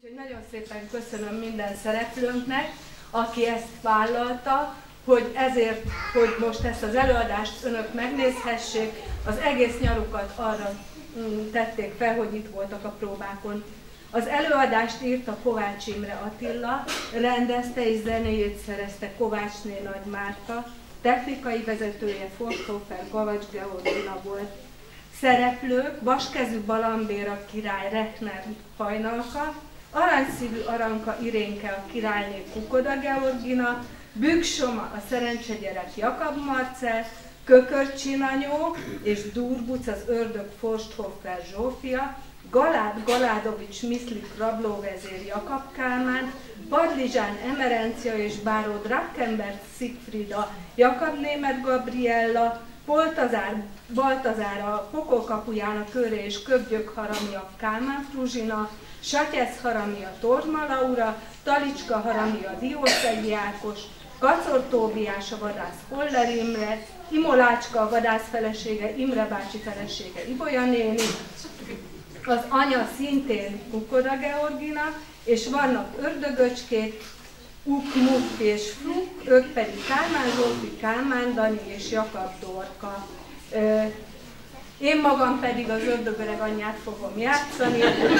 Nagyon szépen köszönöm minden szereplőnknek, aki ezt vállalta, hogy ezért, hogy most ezt az előadást önök megnézhessék, az egész nyarukat arra tették fel, hogy itt voltak a próbákon. Az előadást írta Kovács Imre Attila, rendezte és zenéjét szerezte Kovácsné Nagy Márta, technikai vezetője Forsthoffer Gavacs Georgina volt. Szereplők: vaskezű Balambéra király Rechner Hajnalka, aranyszívű Aranka Irénke a királyné Kukoda Georgina, Büksoma a szerencsegyerek Jakab Marcell, Kökörcsinanyó és Durbuc az ördög Forsthoffer Zsófia, Galád Galádovics Miszlik rablóvezér Jakab Kálmán, Padlizsán Emerencia és báró Drakkenberg Szigfrida Jakab Németh Gabriella, Baltazár a Pokolkapujának Köré és Köbgyök Haramia Kálmán Fruzsina, Satyesz Haramia Torma Laura, Talicska Haramia Diószegi Ákos, Kacor Tóbiás a vadász Koller Imre, Imolácska a vadász felesége Imre bácsi felesége Ibolya néni, az anya szintén Kukoda Georgina, és vannak ördögöcskék, Uk, Muk és Fruk, ők pedig Kálmán Zsófi, Kálmán Dani és Jakab Dorka. Én magam pedig az ördögöreg anyját fogom játszani.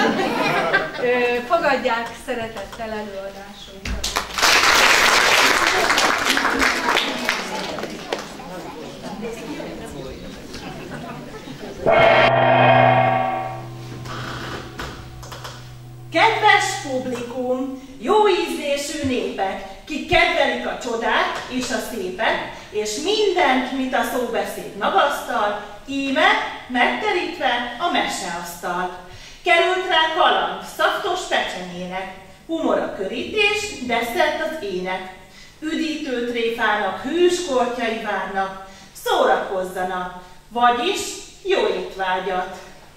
Fogadják szeretettel előadásunkat. Kedves publikum, jó ízlésű népek, kik kedvelik a csodát és a szépet, és mindent, mit a szóbeszéd magasztal, íme megterítve a meseasztal. Került rá kaland, szaftos pecsenyének, humor a körítés, desszert az ének. Üdítő tréfának, hűs kortjai várnak, szórakozzanak, vagyis jó étvágyat!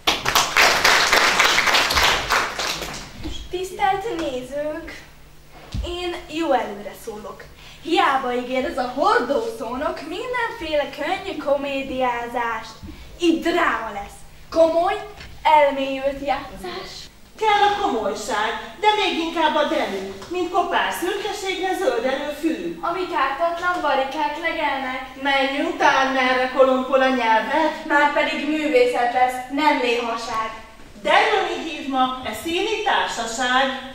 Tisztelt nézők! Én jó előre szólok. Hiába ígér ez a hordószónok mindenféle könnyű komédiázást. Itt dráma lesz. Komoly, elmélyült játszás. Kell a komolyság, de még inkább a derű, mint kopár szürkeségre zöldelő fű. Amik ártatlan barikák legelnek. Menjünk tán merre kolompol a nyelvet. Már pedig művészet lesz, nem léhaság. Derülni hív ma e színi társaság.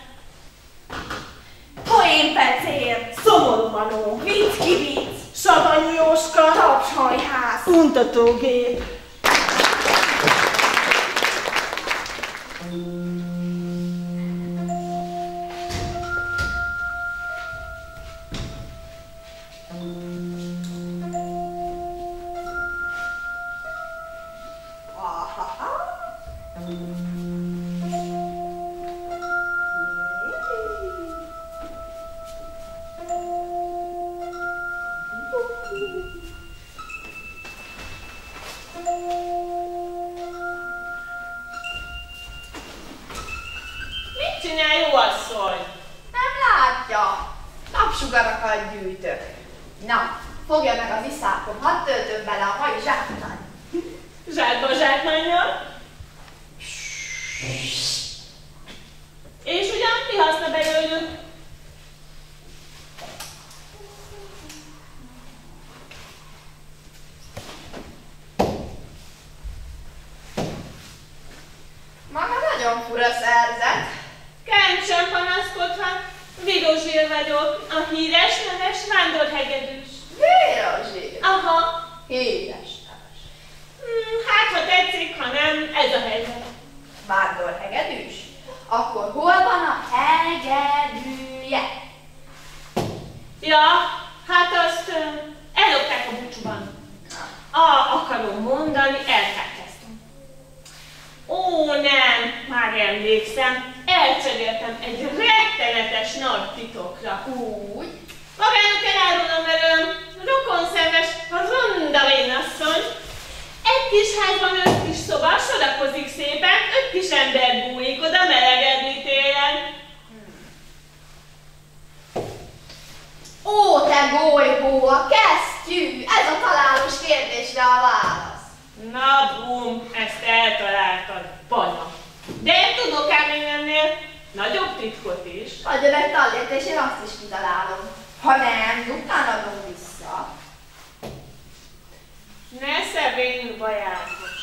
Poénpecér, Szomorúmanó, vicc ki vicc, savanyú Jóska, tapshajház, untatógép. Napsugarakat gyűjtök. Na, fogja meg az iszákom, hadd töltöm bele a mai zsákmány. Zsákba zsákmánnyal. És ugyan mi haszna belőlük? Maga nagyon fura szerzet. Kent sem panaszkodhat. Vidózsér vagyok, a híres neves vándorhegedűs. Vidózsér? Aha. Híres neves. Hát, ha tetszik, ha nem, ez a helyzet. Vándorhegedűs? Akkor hol van a hegedűje? Ja, hát azt ellopták a búcsúban. Akarom mondani, elfelejtettem. Ó, nem, már emlékszem, elcseréltem egy rettenetes nagy titokra. Úgy? Magának elárulom velem, rokonszenves ronda vénasszony. Egy kis házban 5 kis szoba sorakozik szépen, 5 kis ember bújik oda melegedni télen. Ó, te bolygó, a kesztyű! Ez a találós kérdésre a válasz. Na bum, ezt eltaláltad, banya. De én tudok ám én ennél. Nagyobb titkot is. Adjon egy tallért, és én azt is kitalálom. Ha nem, utána adom vissza. Ne szebény vajákos.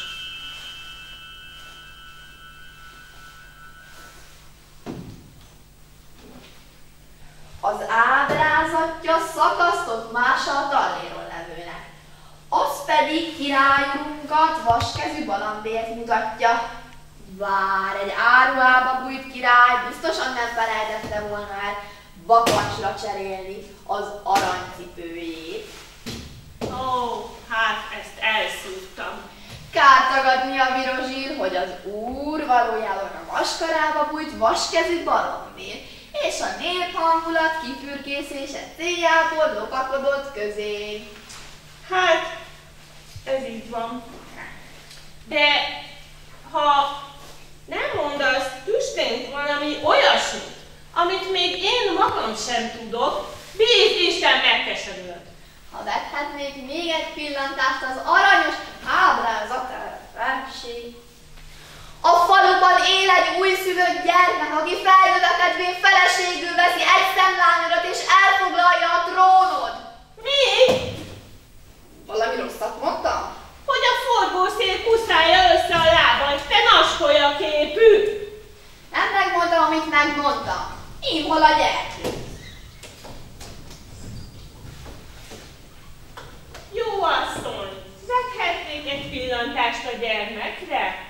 Az ábrázatja szakasztott mása a talléron levőnek. Az pedig királyunkat vaskezű Balambért mutatja. Bár egy áruhába bújt király biztosan nem felejtette volna el bakancsra cserélni az aranycipőjét. Ó, hát ezt elszúrtam. Kár tagadni a virozsír, hogy az úr valójában a vaskarába bújt vaskezű Balambér, és a néphangulat kifürkészése céljából lopakodott közé. Hát, ez így van. De ha nem mondasz tüstént valami olyasmit, amit még én magam sem tudok, bízd Isten megkeserülök. Ha vethetnék még egy pillantást az aranyos ábrázatára, felség. A faluban él egy újszülött gyermek, aki felnövekedvén feleségül veszi egy szemlányodat és elfoglalja a trónod. Mi? Valami rosszat mondtam? Hogy a forgószél kuszálja össze a lábad, te naskolya képű. Nem megmondtam, amit megmondtam. Én hol a gyerkőz? Jó asszony, vethetnék egy pillantást a gyermekre?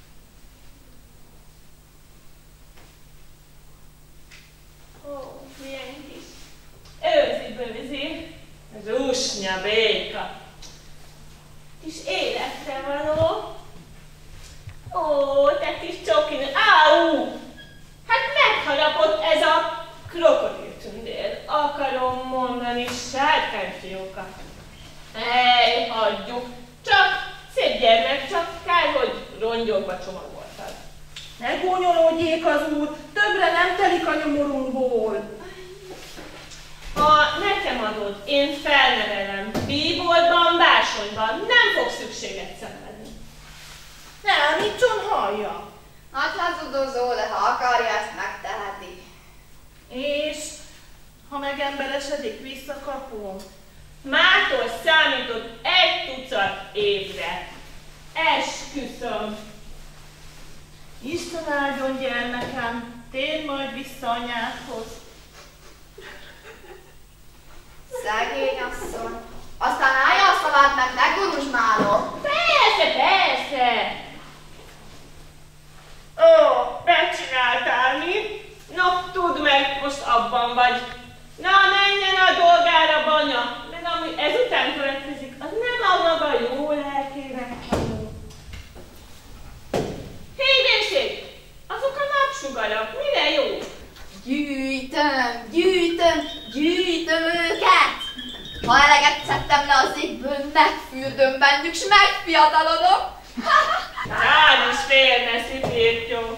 Ó, milyen kis őzi-bőzi, zsúsnya béka. Kis életre való. Ó, te kis csokinő, áú! Hát megharapott ez a krokodiltündér. Akarom mondani sárkányfiókat. Ej, hagyjuk. Csak szép gyermek, csak kár, hogy rongyokba csomagoltad. Ne gúnyolódjék az úr, többre nem telik a nyomorunkból. Ha nekem adod, én felnevelem. Bíboltban, bársonyban. Nem fog szükséget szenvedni. Ne állítson hallja. Nagy hazudozó, de ha akarja, ezt megteheti. És ha megemberesedik, visszakapom. Mától számítod 1 tucat évre. Esküszöm. Isten áldjon gyermekem, térj majd vissza anyádhoz. Szegény asszony. Aztán állja a szavát, meg megguruzsmálom. Persze, persze. Ó, megcsináltál mi? No, tudd meg, most abban vagy. Na, menjen a dolgára, banya. Meg ami ezután következik, az nem a maga jó lelkének való. Hívéség! Azok a napsugarak, mire jó? Gyűjtöm őket! Ha eleget szedtem le az égből, megfürdöm bennük, s megfiatalodom. Rád is félne, szipírtyó.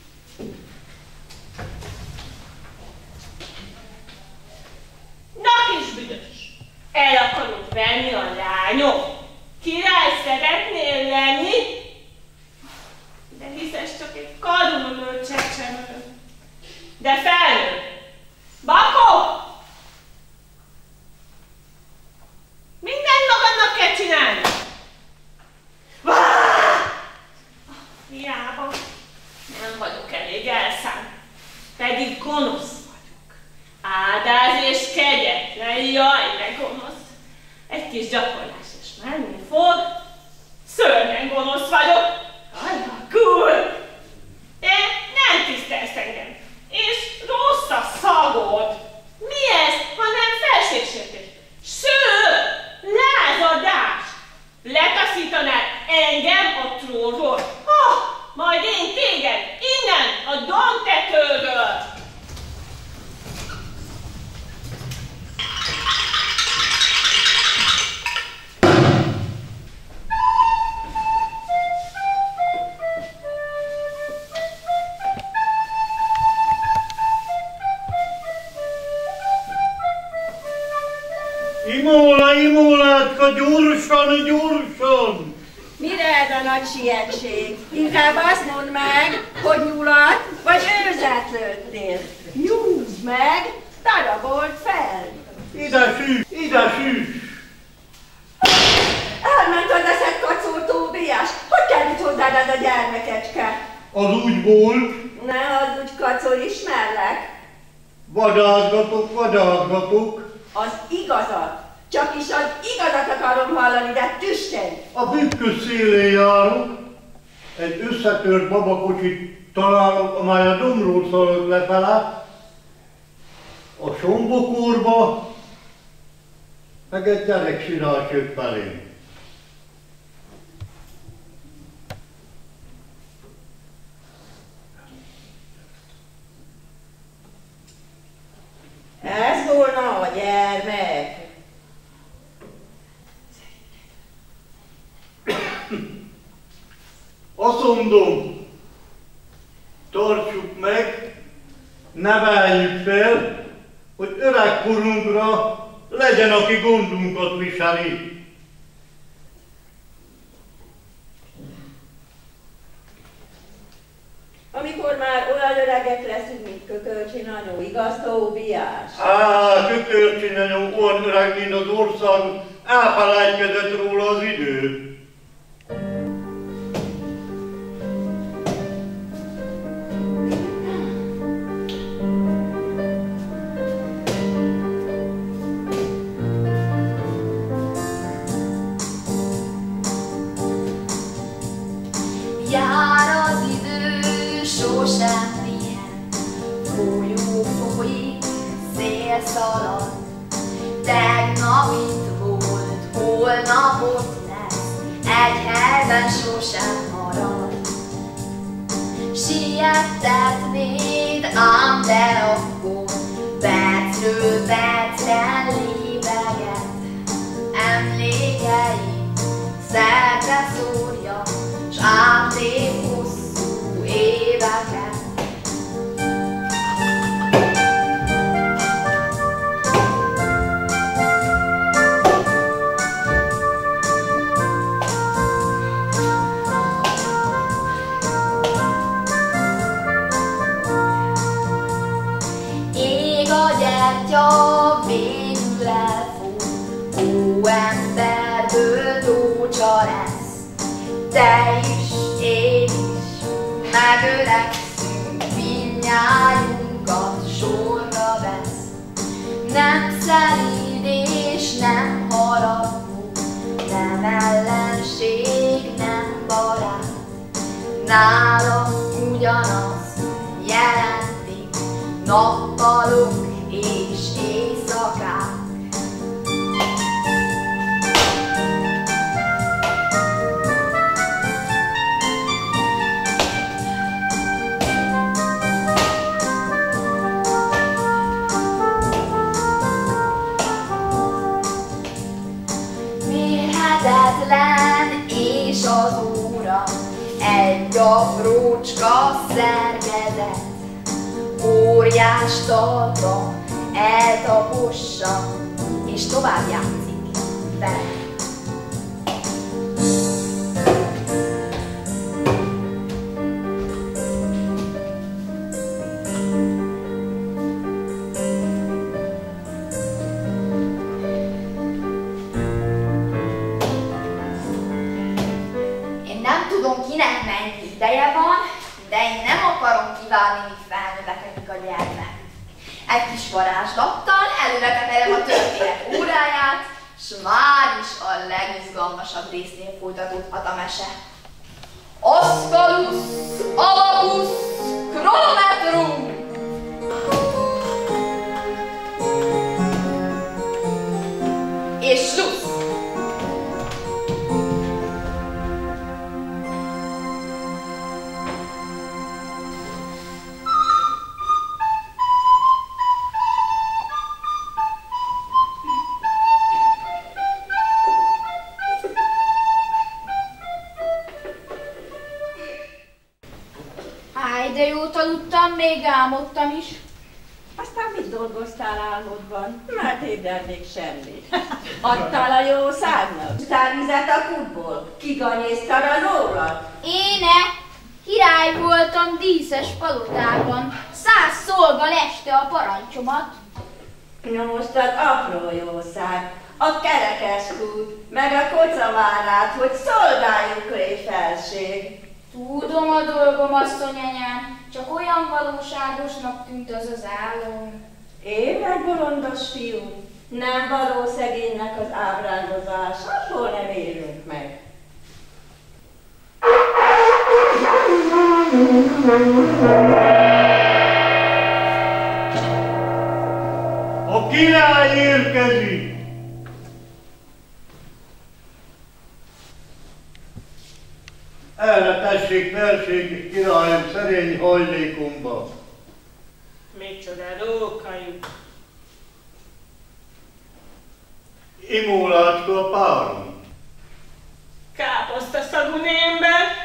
Na kis büdös, el akarod venni a lányok? Király szeretnél lenni? De hisz ez csak egy kadonölő csecsemő. De felnő. Bakó! Mindent magadnak kell csinálni. Hiába. Nem vagyok elég elszánt. Pedig gonosz vagyok. Áldáz és kegyetlen, jaj, de gonosz. Egy kis gyakorlás és menni fog. Szörnyen gonosz vagyok. Alakul. De nem tisztelsz engem. És rossz a szagod. Mi ez, ha nem felségsértés? Sőt, lázadás. Letaszítanál engem a trónról. Majd én téged innen a domtetőről. Imólátka, gyorsan! Mire ez a nagy sietség? Inkább azt mondd meg, hogy nyulat vagy őzetlőt. meg, darabolt fel. Ide süss, ide süss! Elment az eszed, kacó Tóbiás. Hogy került hozzád ez a gyermekecske? Az úgy volt. Ne hazudj, kacó, ismerlek. Vadázgatok, vadázgatok. Az igazat. Csak is az igazat akarom hallani, de tüstény. A bükkös szélén járok. Egy összetört babakocsit találok, amely a dombról szalad lefele. A sombokorba, meg egy gyereksinál jött felém. Ez volna a gyermek. Azt mondom, tartsuk meg, neveljük fel, hogy öregkorunkra legyen, aki gondunkat viseli. Amikor már olyan öregek leszünk, mint Kökölcsin anyu, igaz, Tóbiás? Kökölcsin anyu olyan öreg, mint az ország, elfelejtkezett róla az idő. Jár az idő, sosem pihen, folyó folyik, szél szalad. Tegnap itt volt, holnap ott lesz, egy helyben sosem marad. Siettetnéd, ám de akkor percről percre lépeget. Emlékeim szerte szórja, s átlép hosszú éveket. Ég a gyertya, végül elfut, hóemberből tócsa lesz. Te is, én is, megöregszünk, mindnyájunkat sorra vesz. Nem szelíd és nem haragú, nem ellenség, nem barát. Nálam ugyanaz jelentik nappalok és éjszakák. Mérhetetlen és az óra, egy aprócska szerkezet. Óriás talpa eltapossa, és tovább játszik vele. Nem tudom, kinek mennyi ideje van, de én nem akarom kivárni, míg felnövekedik a gyermek. Egy kis varázslattal előre tekerem a történet óráját, s már is a legizgalmasabb résznél folytatódhat a mese. Aszkalusz, alakusz, kronometrum! És slusz! De jót aludtam, még álmodtam is. Aztán mit dolgoztál álmodban? Mert ébred még semmi. Adtál a jószágnak? Tárvizet a kútból? Kiganyéztad az óllat? Éne, király voltam díszes palotában. 100 szolga leste a parancsomat. Nyomoztad apró jószág, a kerekeskút, meg a kocavárát, hogy szolgáljuk lé felség. Tudom a dolgom, asszonyanyám, csak olyan valóságosnak tűnt az álom. Én meg bolondos fiú, nem való szegénynek az ábrándozás, abból nem élünk meg. A király érkezik! Erre tessék felség, királyom, szerény hajlékomba. Micsoda rókajú. Imólácska a párom. Káposztaszagú némber.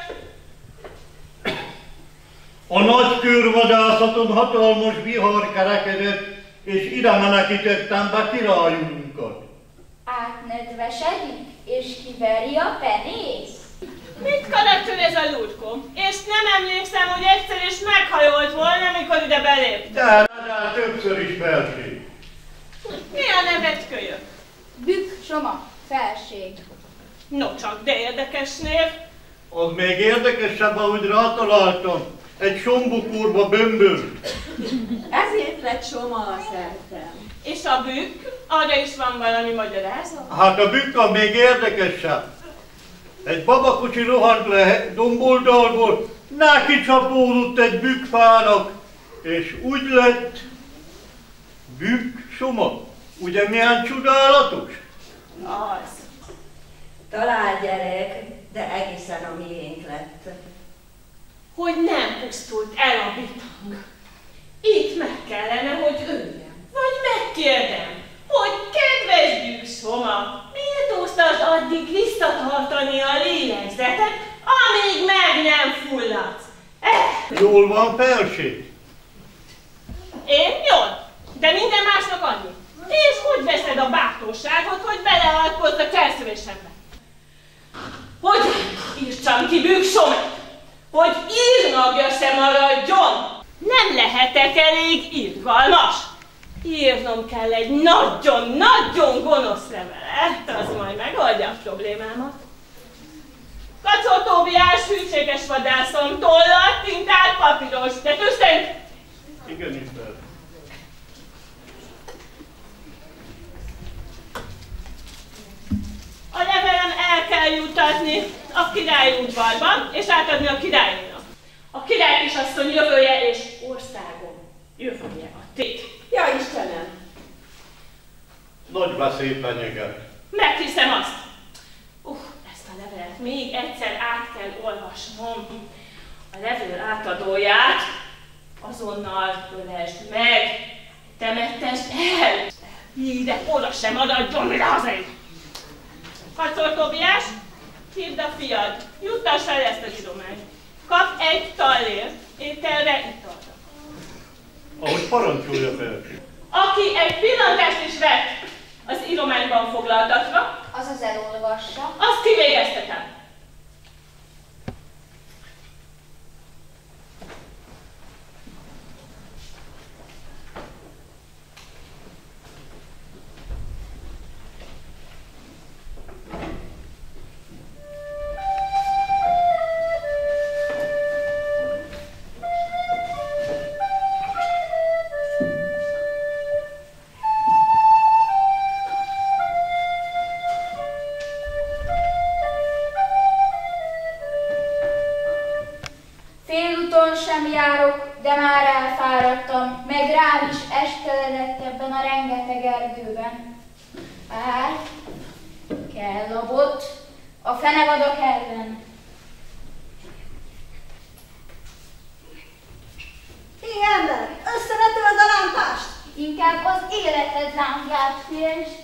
A nagy körvadászaton hatalmas vihar kerekedett, és ide menekítettem be királyunkat. Átnedvesedik, és kiveri a penész. Mit karakter ez a lúdkó? És nem emlékszem, hogy egyszer is meghajolt volna, amikor ide beléptem. De többször is felség. Mi a neved, kölyök? Bükk Soma, felség. No csak, de érdekes név. Az még érdekesebb, ahogy rátaláltam. Egy sombokúrba bömbölt. Ezért lett Soma a szertem. És a bükk? Arra is van valami magyarázat? Hát a bükk a még érdekesebb. Egy babakocsi rohant le domboldalból, neki csapódott egy bükkfának, és úgy lett Bükk Soma. Ugye milyen csodálatos? Az. Talán gyerek, de egészen a miénk lett. Hogy nem pusztult el a bitang. Itt meg kellene, hogy öljem. Vagy megkérdem, hogy kedves Bükk Soma, méltóztasd addig visszatartani a lélegzetet, amíg meg nem fulladsz. Jól van, felség? Én jól, de minden másnak annyi. És hogy veszed a bátorságot, hogy belealkodsz a cselszövésembe? Hogy írtsam ki Bükk Somát? Hogy írnagja se maradjon? Nem lehetek elég irgalmas. Írnom kell egy nagyon-nagyon gonosz levelet, az majd megoldja a problémámat. Kacó Tóbiás, hűséges vadászom, tollat, tintát, papíros, de tüstént? Igenis, fel. A levelem el kell jutatni a király udvarban, és átadni a királynak. A király kisasszony jövője és országom jövője a tét. Ja, Istenem! Nagy veszély fenyeget. Meghiszem azt. Ezt a levelet még egyszer át kell olvasnom. A levél átadóját azonnal ölesd meg, temettesd el. De oda sem maradjon, mire hazaid. Kacor Tóbiás, hívd a fiad, juttass el ezt az irományt. Kap egy tallért, ételre, italra. Ahogy parancsolja felség. Aki egy pillantást is vett az írományban foglaltatva, Azaz elolvassa. azt kivégeztetem. Félúton sem járok, de már elfáradtam, meg rám is esteledett ebben a rengeteg erdőben. Bár kell a bot, a fenevadak ellen. Hé, ember, összevetőd a lámpást! Inkább az életed lámpját félst.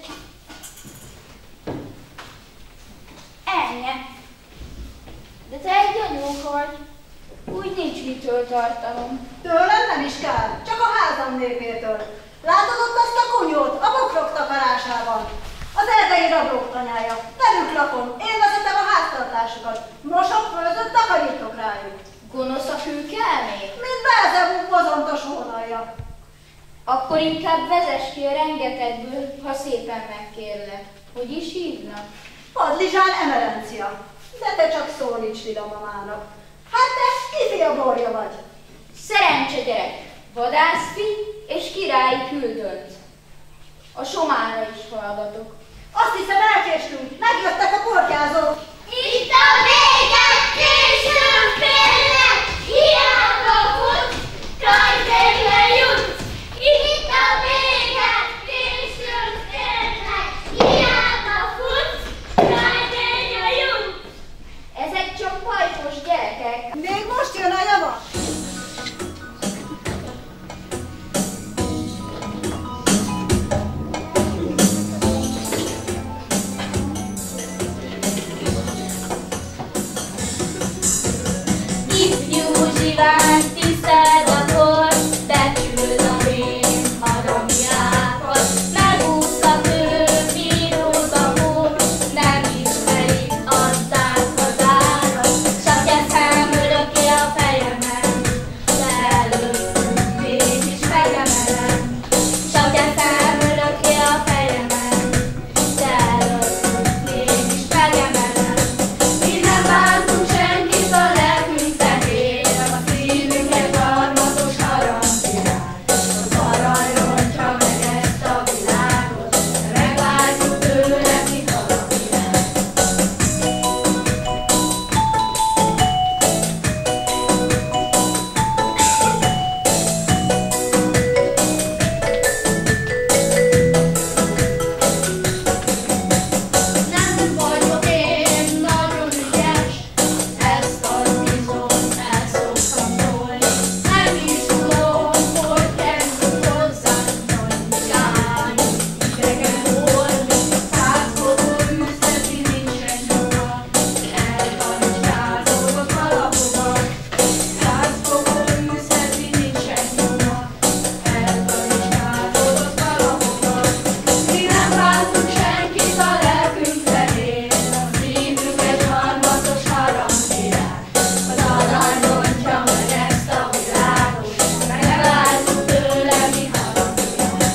Ennyi. De te egy anyók vagy. Úgy nincs mitől tartalom. Tőlem nem is kell, csak a házam népétől. Látod ott azt a kunyót, a bokrok takarásában? Az erdei rablók tanyája. Velük lakom, én vezetem a háztartásukat. Mosok, főzök, takarítok rájuk. Gonosz a kőkelmény? Mint Belzebub bozontos hónalja. Akkor inkább vezess ki a rengetegből, ha szépen megkérlek. Hogy is hívnak? Padlizsán Emerencia. De te csak szólíts Lila mamának. Hát te ifja borja vagy. Szerencse gyerek, vadászfi és királyi küldött. A somára is hallgatok. Azt hiszem elkéstünk, megjöttek a portyázók. Itt a véget, későn félnek, hiába fut, rajtérre jut. Itt a véget, későn félnek, hiába fut, rajtérre jut. Ezek csak pajtos gyerekek. Még most jön a javas. Tiszteld a kor, becsüld a vén, haramiákat, megúszta ő, bírózza hó, nem ismeri, adták hazára, csak eszem örökké a fejemen, de előttünk mégis megemelem, csak eszem örökké a fejemen, de előttünk mégis megemelem. Mi nem bántunk senkit, a lelkünk fehér, a szívünket harmatos harangvirág. Az arany rontja meg ezt a világot, megváltjuk tőle, mi harangvirág. Nem vagyok én nagyon ügyes, ezt az bizony el szoktam szólni. Nem is tudom, hogy került hozzánk nagy járni, idegen volni. 100 fogó üzleti nincsen nyoma, eltanítsázolok alapokat. 100 fogó üzleti nincsen nyoma, eltanítsázolok alapokat. Mi nem bántunk senkit, a lelkünk fehér, a szívünket harmatos harangvirág. Az arany rontja meg ezt a világot, megváltjuk tőle, mi harangvirág.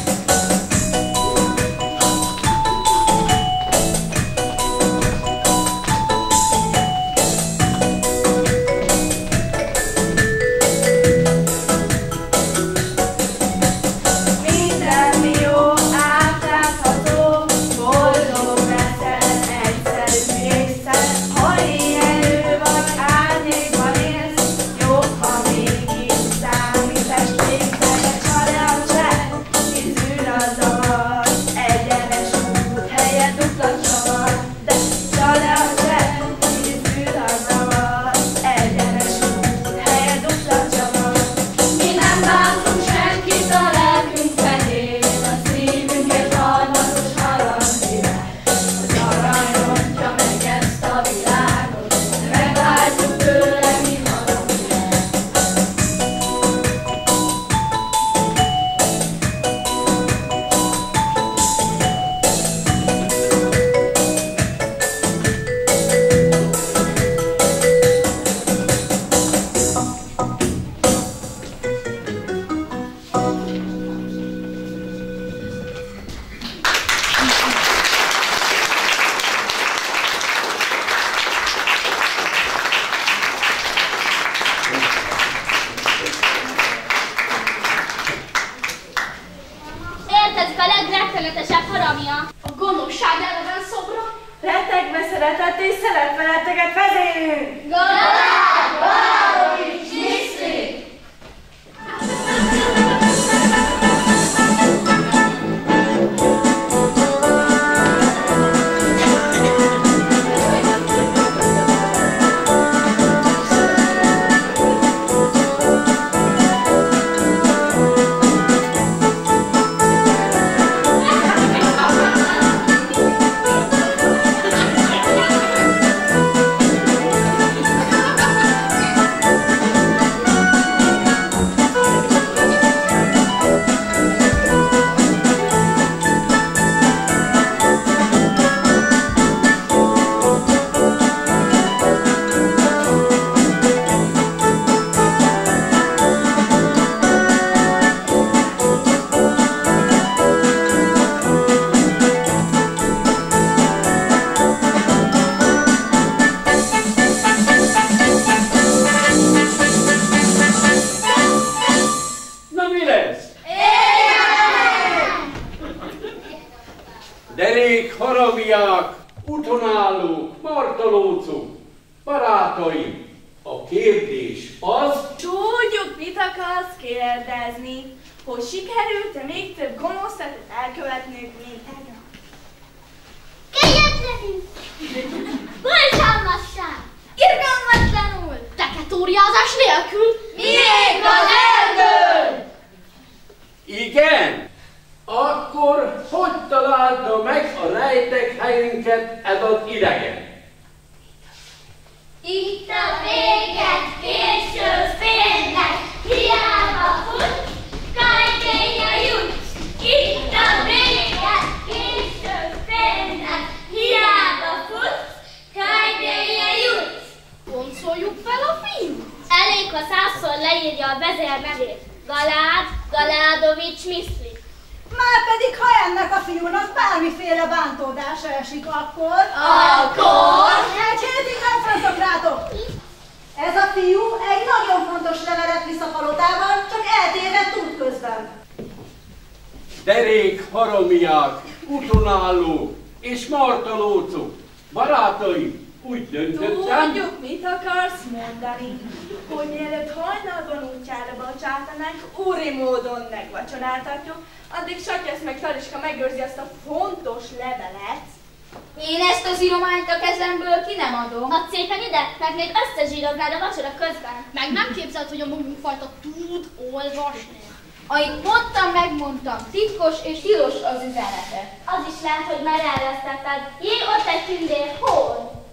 Minden jó, átlátható, boldog leszel, egyszerű észsel. Ha éjjelő vagy árnyékban élsz, jobb, ha mégis számítás végtelen. Csale a csend, kizűr a zavar, egyenes út helyett dupla csavar. De csale a csend, kizűr a zavar, egyenes út helyett dupla csavar. Mi nem bántunk senkit, a lelkünk fehér, a szívünket harmatos harangvirág. Az arany rontja meg ezt a világot, megváltjuk tőle, mi harangvirág. Értezik a legrettenetesebb haramja? A gonoszság ellen szobra? Rettegve szeretett és szeretfeletteget vezérünk! Galák, Valahovics, Niszli! Galák, És az? Tudjuk, mit akarsz kérdezni. Hogy sikerült-e még több gonosztetet elkövetnünk, mint tegnap? Kegyetlenül! Borzalmasság! Irgalmatlanul! Teketóriázás nélkül! Miénk az erdő! Igen? Akkor hogy találta meg a rejtek helyünket ez az idegen? Itt a véget késő félnek, hiába fut, kajtéja jutsz. Itt a véget késő félnek, hiába fut, kajtéja jutsz. Boncoljuk fel a fiút. Elég, ha 100-szor leírja a vezér nevét. Galádovics Miszli. Márpedig, ha ennek a fiúnak bármiféle bántódása esik, akkor... Egy hétig nem fázok rátok! Ez a fiú egy nagyon fontos levelet visz a palotában, csak eltévedt útközben. Derék haromiák, utonállók és martalócok, barátaim, úgy döntöttem... Tudjuk, mit akarsz mondani. Hogy mielőtt hajnalban útjára bocsátanánk, úri módon megvacsoráltatjuk, addig Satyasz meg Taliska megőrzi azt a fontos levelet. Én ezt az írományt a kezemből ki nem adom. Add szépen ide, meg még összezsíroznád a vacsora közben. Meg nem képzeld, hogy a magunkfajta tud olvasni. Amit mondtam, megmondtam. Titkos és tilos az üzenete. Az is lehet, hogy már elvesztetted. Jé, ott egy tündér, hol?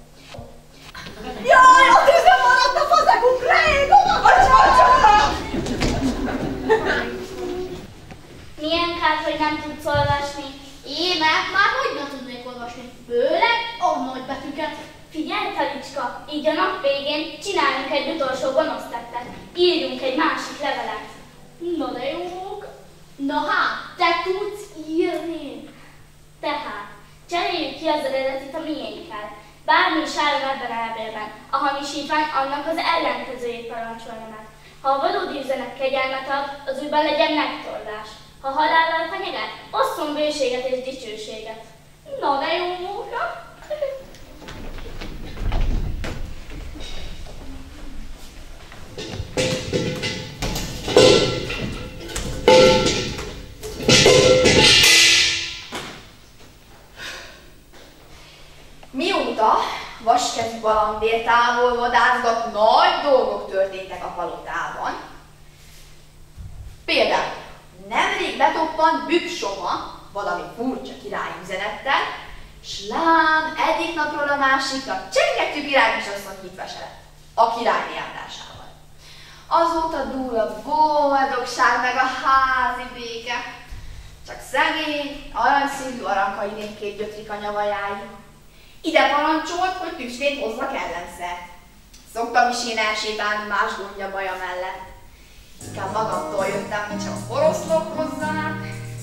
Jaj, a tűzön maradt a fazekunk rég! Milyen kár, hogy nem tudsz olvasni. Én már hogy nem tudnék olvasni? Főleg a nagybetűket. Figyelj, Talicska, így a nap végén csináljunk egy utolsó gonosztettet. Írjunk egy másik levelet. Na de jók. Na hát, te tudsz írni. Tehát, cseréljük ki az eredetit a miénkkel. Bármi is álljon ebben a levélben, a hamisítvány annak az ellenkezőjét parancsolja meg. Ha a valódi üzenet kegyelmet ad, az újban legyen megtorlás. Ha halállal fenyeget, osszon bőséget és dicsőséget. Na de jó móka! Mióta vaskezű balandér távol vadászgat, nagy dolgok történtek a palotában. Például nemrég betoppant Büksoma valami furcsa királyüzenettel, s lám egyik napról a másikra csengetű királykisasszony hitvese lett a király járásával. Azóta dúl a boldogság meg a házi béke, csak szegény, aranyszínű Arankaidénként gyötrik a nyavajáig. Ide parancsolt, hogy tüskét hozzak ellenszert. Szoktam is én elsétálni más gondja baja mellett. Inkább magamtól jöttem, mint csak a poroszlók hozzanak.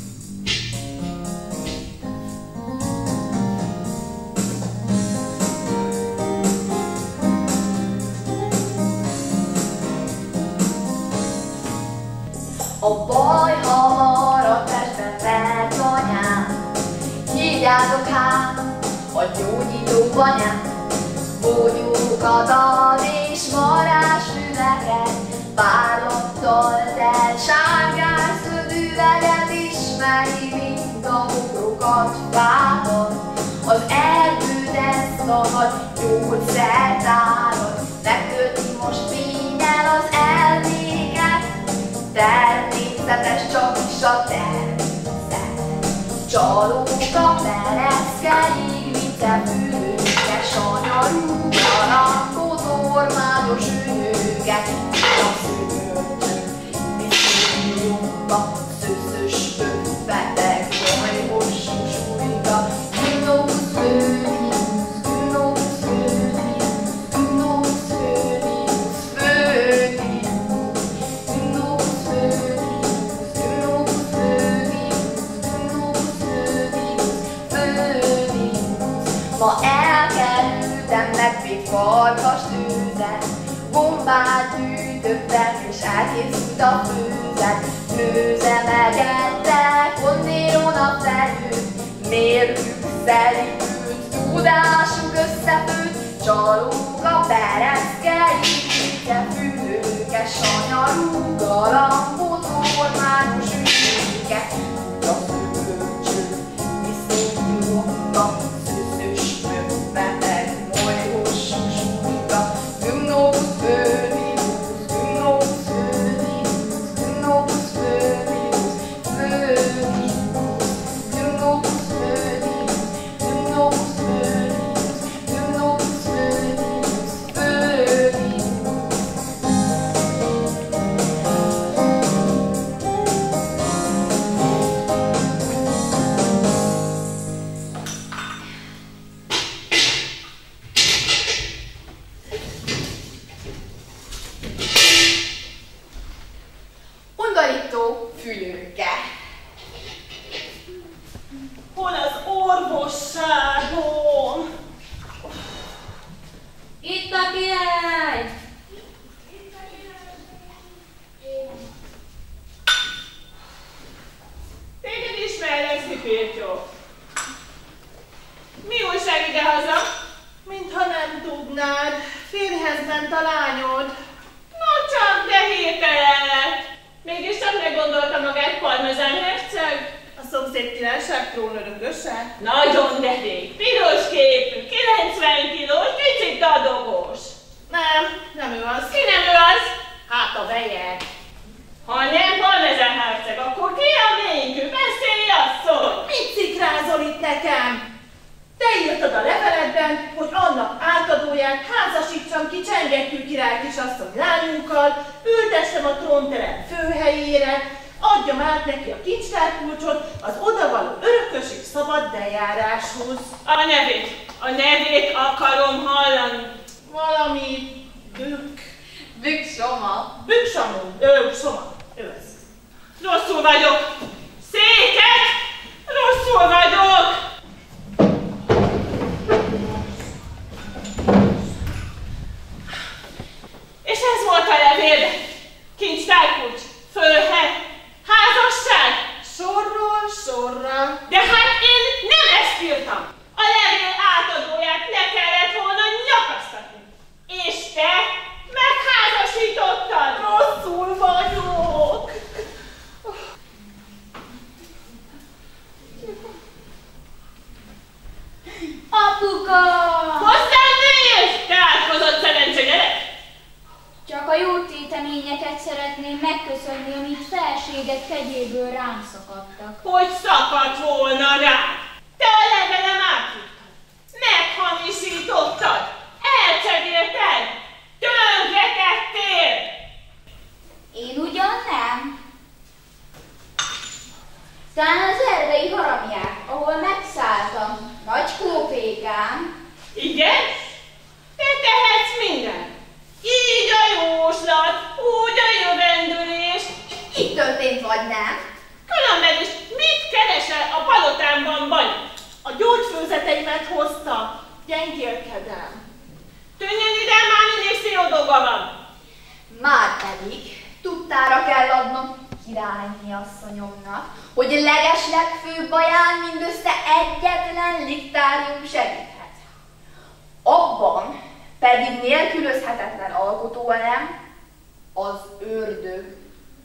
A baj hamar a testben vert anyám, hívjátok hát a gyógyító banyát. Bógyókat ad és varázsfüveket, párlattal telt sárgás szödüveget, ismeri, mint a bokrokat fákat. Az erdőden szalad, gyógyszert árad, megtölti most fényel az elméket. Természetes, csak is a természet. Csalóka pereszkedik, vicce fülőke, sanyarú, alakó, tormádos ünőket. A szőrcsök, viszonyomba, szőzös beteg, majmos súlyga. Günósz főniusz, günósz főniusz, günósz főniusz, főniusz. Günósz főniusz, günósz főniusz, günósz főniusz, főniusz. Ma elkerültem megvéd farkas tőzet, bombát gyűjtöttem és elkészült a főzet. Nőzemegettek kondéron a felhőt, mérgük szelíült, tudásuk összefőtt, csalóka pereszkedik, te fülő. Áru galambot, ormányos ügyéke, a szőcső, viszont jóta, szűzős mögbe, meg molyhos susúta, gymnóbusz fővírusz, gymnóbusz fővírusz, gymnóbusz fővírusz, fővírusz, gymnóbusz fővírusz, gymnóbusz fővírusz, gymnóbusz fővírusz, fővírusz. Undorító fülőke. Hol az orvosságom? Itt a király! Téged ismerlek, Szipírtyó. Mi újság idehaza? Mintha nem tudnád, férjhez ment a lányod. No csak, de hirtelen lett. Mégis csak meggondolta magát Parmezán herceg? A szomszéd királyság trónörököse? Nagyon derék, piros képű, 90 kilós, kicsit dadogós. Nem ő az. Ki nem ő az? Hát a vejed. Ha nem Parmezán herceg, akkor ki a ménykő? Beszélj, asszony! Mit szikrázol itt nekem? Te írtad a leveledben, hogy annak átadóját házasítsam ki Csengettyű király kisasszony lányunkkal, ültessem a trónterem főhelyére, adjam át neki a kincstárkulcsot az odavaló örökös és szabad bejáráshoz. A nevét akarom hallani. Valami Büksoma. Büksoma. Ő az. Rosszul vagyok. Széket! Rosszul vagyok! És ez volt a levél. Kincstárkulcs, fölhely, házasság. Sorról sorra. De hát én nem ezt írtam. A levél átadóját le kellett volna nyakasztatni. És te megházasítottad. Rosszul vagyok. Apuka! Hozzám nézd, te átkozott szerencse gyerek! Csak a jó téteményeket szeretném megköszönni, amit felséged kegyéből rám szakadtak. Hogy szakadt volna rá? Te a levelem átírtad, meghamisítottad, elcserélted, tönkretettél! Én ugyan nem. Talán az erdei harangják, ahol megszálltam, nagy kópékám. Igen? Te tehetsz mindent. Így a jóslat, úgy a jövendőlés. Itt történt vagy nem? Különben is mit keresel a palotámban, Bany? A gyógyfőzeteimet hozta. Gyengélkedem. Tűnjön ide, már mindig szél dolga van. Márpedig tudtára kell adnom királynyi asszonyomnak, hogy legeslegfőbb baján mindössze egyetlen liktárium segíthet. Abban pedig nélkülözhetetlen alkotóelem az ördög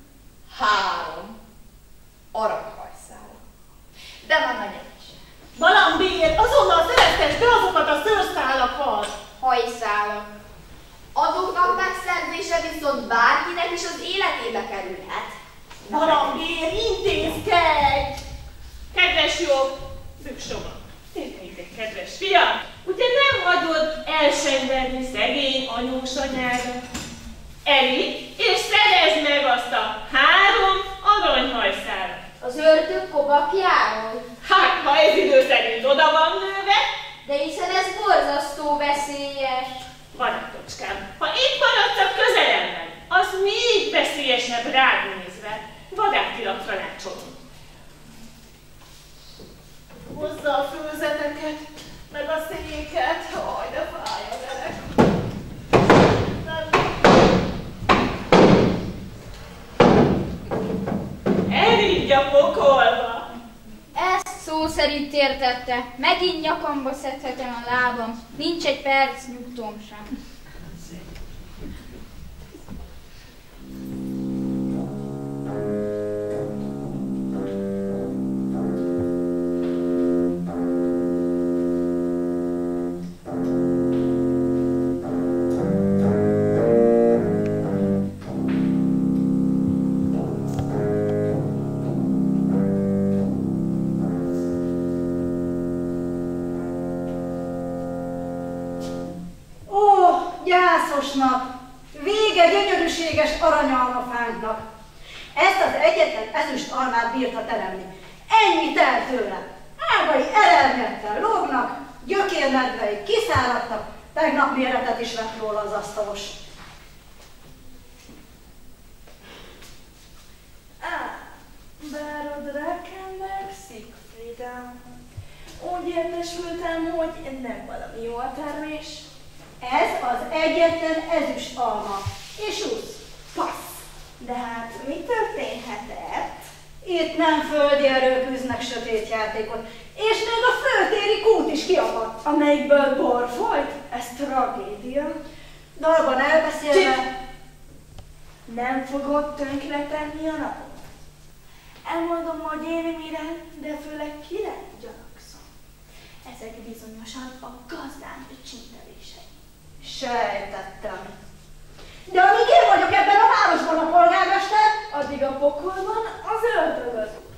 3 aranyrajszára. De már nagy is. Balambér, azonnal szereztess be azokat a szőrszálakat! Hajszálak. Azoknak megszerzése viszont bárkinek is az életébe kerülhet. Balambér, intézkedj! Kedves jó Büksoma, ide, kedves fiam, ugye nem hagyod elsenvedni szegény anyósanyádat? Elég, és szerezd meg azt a 3 aranyhajszálat. Az ördög kobakjáról. Hát, ha ez idő szerint oda van nőve. De hiszen ez borzasztó veszélyes. Baráttocskám, ha itt maradsz a közelemben, az még veszélyesebb rád nézve. Vadáttilak tanácsolom. Hozza a főzeteket, meg a széket. Haj, de fáj a derek. Elígy a pokolba. Ezt szó szerint értette. Megint nyakamba szedhetem a lábam. Nincs egy perc nyugtom sem. aranyalmafánknak. Ezt az egyetlen ezüst almát bírta teremni. Ennyit el tőle. Ágai elernyettel lógnak, gyökérnedvei kiszáradtak, tegnap méretet is vett róla az asztalos. Bár a Drakenberg Siegfriedem. Úgy értesültem, hogy nem valami jó a termés. Ez az egyetlen ezüst alma. És úgy, passz. De hát mi történhetett? Itt nem földi erők űznek sötét játékot, és még a föltéri kút is kiakadt. Amelyikből bor folyt? Ez tragédia. Dalban elbeszélve... Nem fogod tönkretenni a napot? Elmondom, hogy én mire, de főleg kire gyanakszom. Ezek bizonyosan a gazdám csintelései. Sejtettem. De amíg én vagyok ebben a városban a polgármester, addig a pokolban az ördög az úr.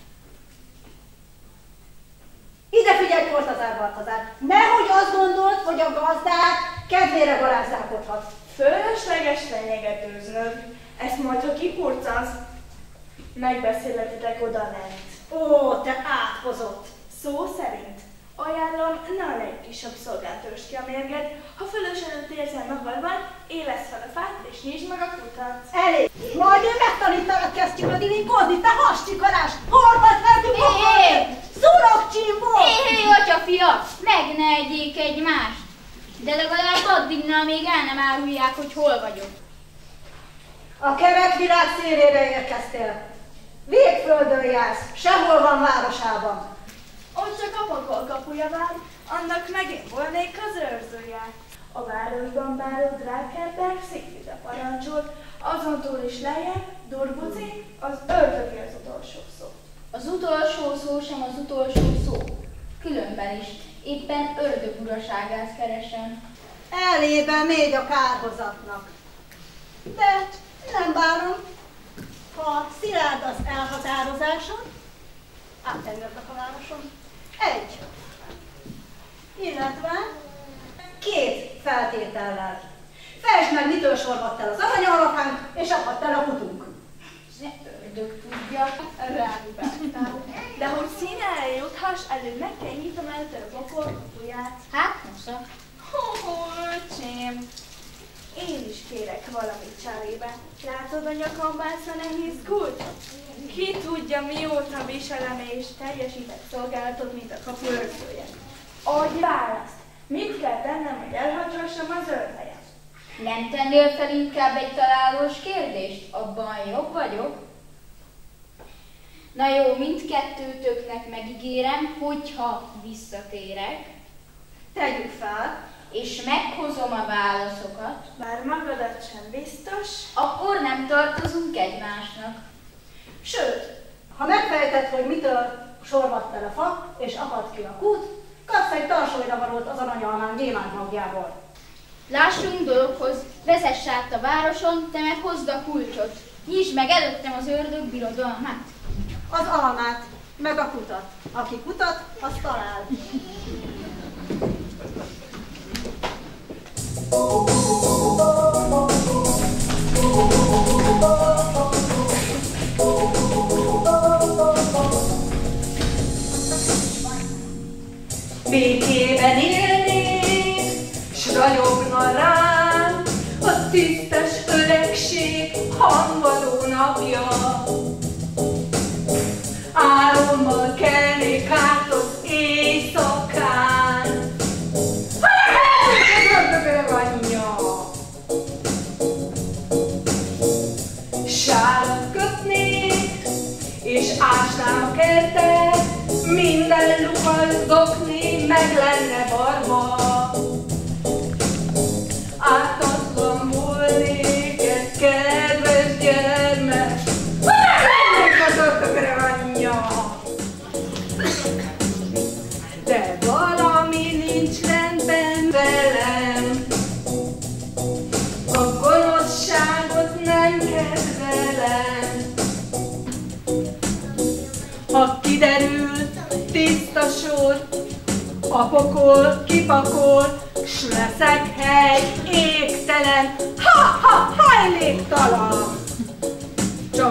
Ide figyelj, Kortazár Baltazár! Nehogy azt gondolt, hogy a gazdát kedvére garázdálkodhat. Fölösleges fenyegetőznöd. Ezt majd, ha kipurcasz, megbeszélhetitek oda lent. Ó, te átkozott! Szó szerint ajánlom, ne a legkisebb szolgán törzs ki a mérget, ha fölösleget érzel magadban, élesz fel a fát és nyisd meg a kutat. Elég! Majd én megtanítalak kesztyűbe dilinkozni, te hascsikarás! Horvat velkünk a hajt! Szurokcsimbó! Hé, atyafiak, meg ne egyék egymást! De legalább addig, amíg el nem árulják, hogy hol vagyok. A kerek világ szélére érkeztél. Végföldön jársz, sehol van városában. Ott csak a pokol kapuja vár, annak meg én volnék az őrzője. A városban báró Drakenberg Siegfriedre parancsolt, azon túl is lejjebb, Durbuci, az ördögi az utolsó szó. Az utolsó szó sem az utolsó szó. Különben is. Éppen ördög uraságát keresem. Elébe még a kárhozatnak. De nem bánom, ha szilárd az elhatározáson, átengednek a városon. Egy. Illetve két feltétellel. Fejtsd meg, mitől sorvadt el az aranyalmafánk, és akadt el a kutunk. Ne ördög tudja, rábíbáltál. De hogy színe eljuthass, előbb meg kell nyitnom előtte a pokol kapuját. Hát, nosza. Csém. Én is kérek valamit cserébe. Látod a nyakamban ezt a nehéz kulcsot? Ki tudja, mióta viselem és teljesítek szolgálatot, mint a kapu őrzője. Adj választ! Mit kell tennem, hogy elhagyassam az őrhelyen? Nem tennél fel inkább egy találós kérdést? Abban jobb vagyok. Na jó, mindkettőtöknek megígérem, hogyha visszatérek. Tegyük fel. És meghozom a válaszokat. Bár magadat sem biztos. Akkor nem tartozunk egymásnak. Sőt, ha megfejted, hogy mitől sorvadt el a fa, és akadt ki a kút, kapsz egy tarsólyravalót az aranyalmán gyémánt magjából. Lássunk dologhoz, vezess át a városon, te meg hozd a kulcsot. Nyisd meg előttem az ördög birodalmát. Az almát, meg a kutat. Aki kutat, az talál. Békében élnék, s ragyogna rám a tisztes öregség hangvaló napja. Álommal kelnék át az éjszakán. Sárat kötnék, és ásnám a kertet, minden lukazdokni meg lenne barva. Ártatlan volnék egy kedves gyermek, lennék az ördögre anyja. De valami nincs rendben velem, a gonoszságot nem kedvelem. Ha kiderült tiszta sor, a pokol kipakol, s leszek hely égtelen, ha-ha, hajléktalan.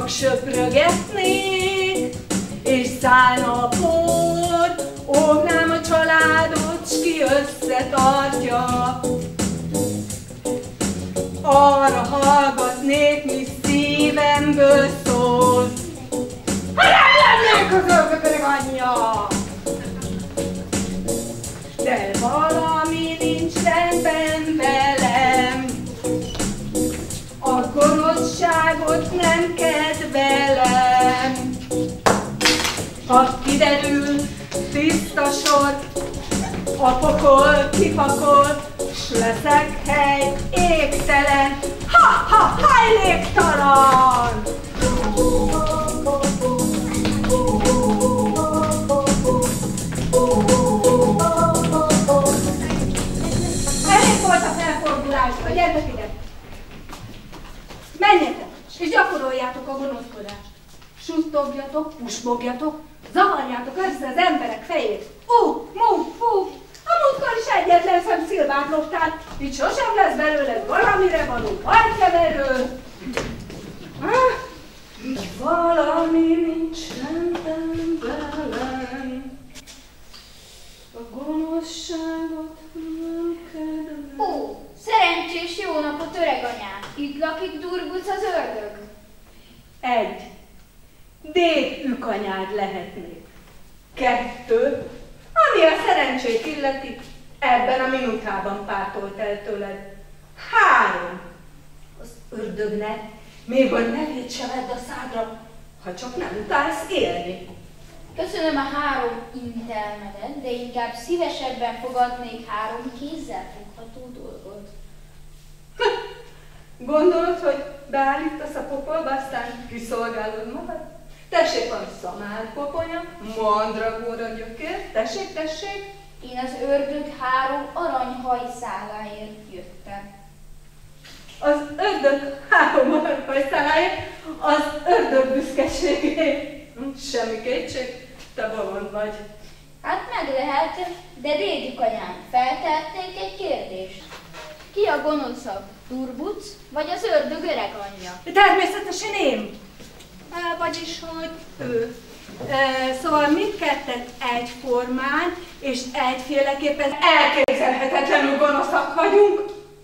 csak söprögetnék, és szállna a por, óvnám a családot, s ki összetartja. Arra hallgatnék, mi szívemből szól, ha nem lennék az ördög anyja! De valami nincs rendben velem, a gonoszságot nem kedvelem. Ha kiderül tiszta sor, a pokol kipakol, s leszek hely égtelen, ha-ha, hajléktalan! Elég volt a felfordulásba, gyertek ide! Menjetek, és gyakoroljátok a gonoszkodást. Suttogjatok, pusmogjatok, zavarjátok össze az emberek fejét. Fú! A múltkor is egyetlen szem szilvát loptál, így sosem lesz belőle valamire való hajkeverő. Valami nincs rendben velem, a gonoszságot nem kedvelem. Ó, szerencsés jó napot, öreg anyám! Itt lakik Durbuc az ördög? Egy. Déd ükanyád lehetnék. 2. Ami a szerencsét illeti, ebben a minutában pártolt el tőled. 3. Az ördögnek még a nevét se vedd a szádra, ha csak nem utálsz élni. Köszönöm a 3 intelmedet, de inkább szívesebben fogadnék 3 kézzel fogható dolgot. Gondolod, hogy beállítasz a pokolba, aztán kiszolgálod magad? Tessék, van szamárpoponya, mandragóra gyökér, tessék! Én az ördög 3 aranyhajszáláért jöttem. Az ördög 3 aranyhajszáláért, az ördög büszkeségé. Semmi kétség, te bolond vagy. Hát meg lehet, de dédük anyám, feltehetnék egy kérdést. Ki a gonoszabb, Durbuc vagy az ördög öreg anyja? Természetesen én. Vagyis, hogy ő. Szóval mindketten egyformán és egyféleképpen elképzelhetetlenül gonoszak vagyunk.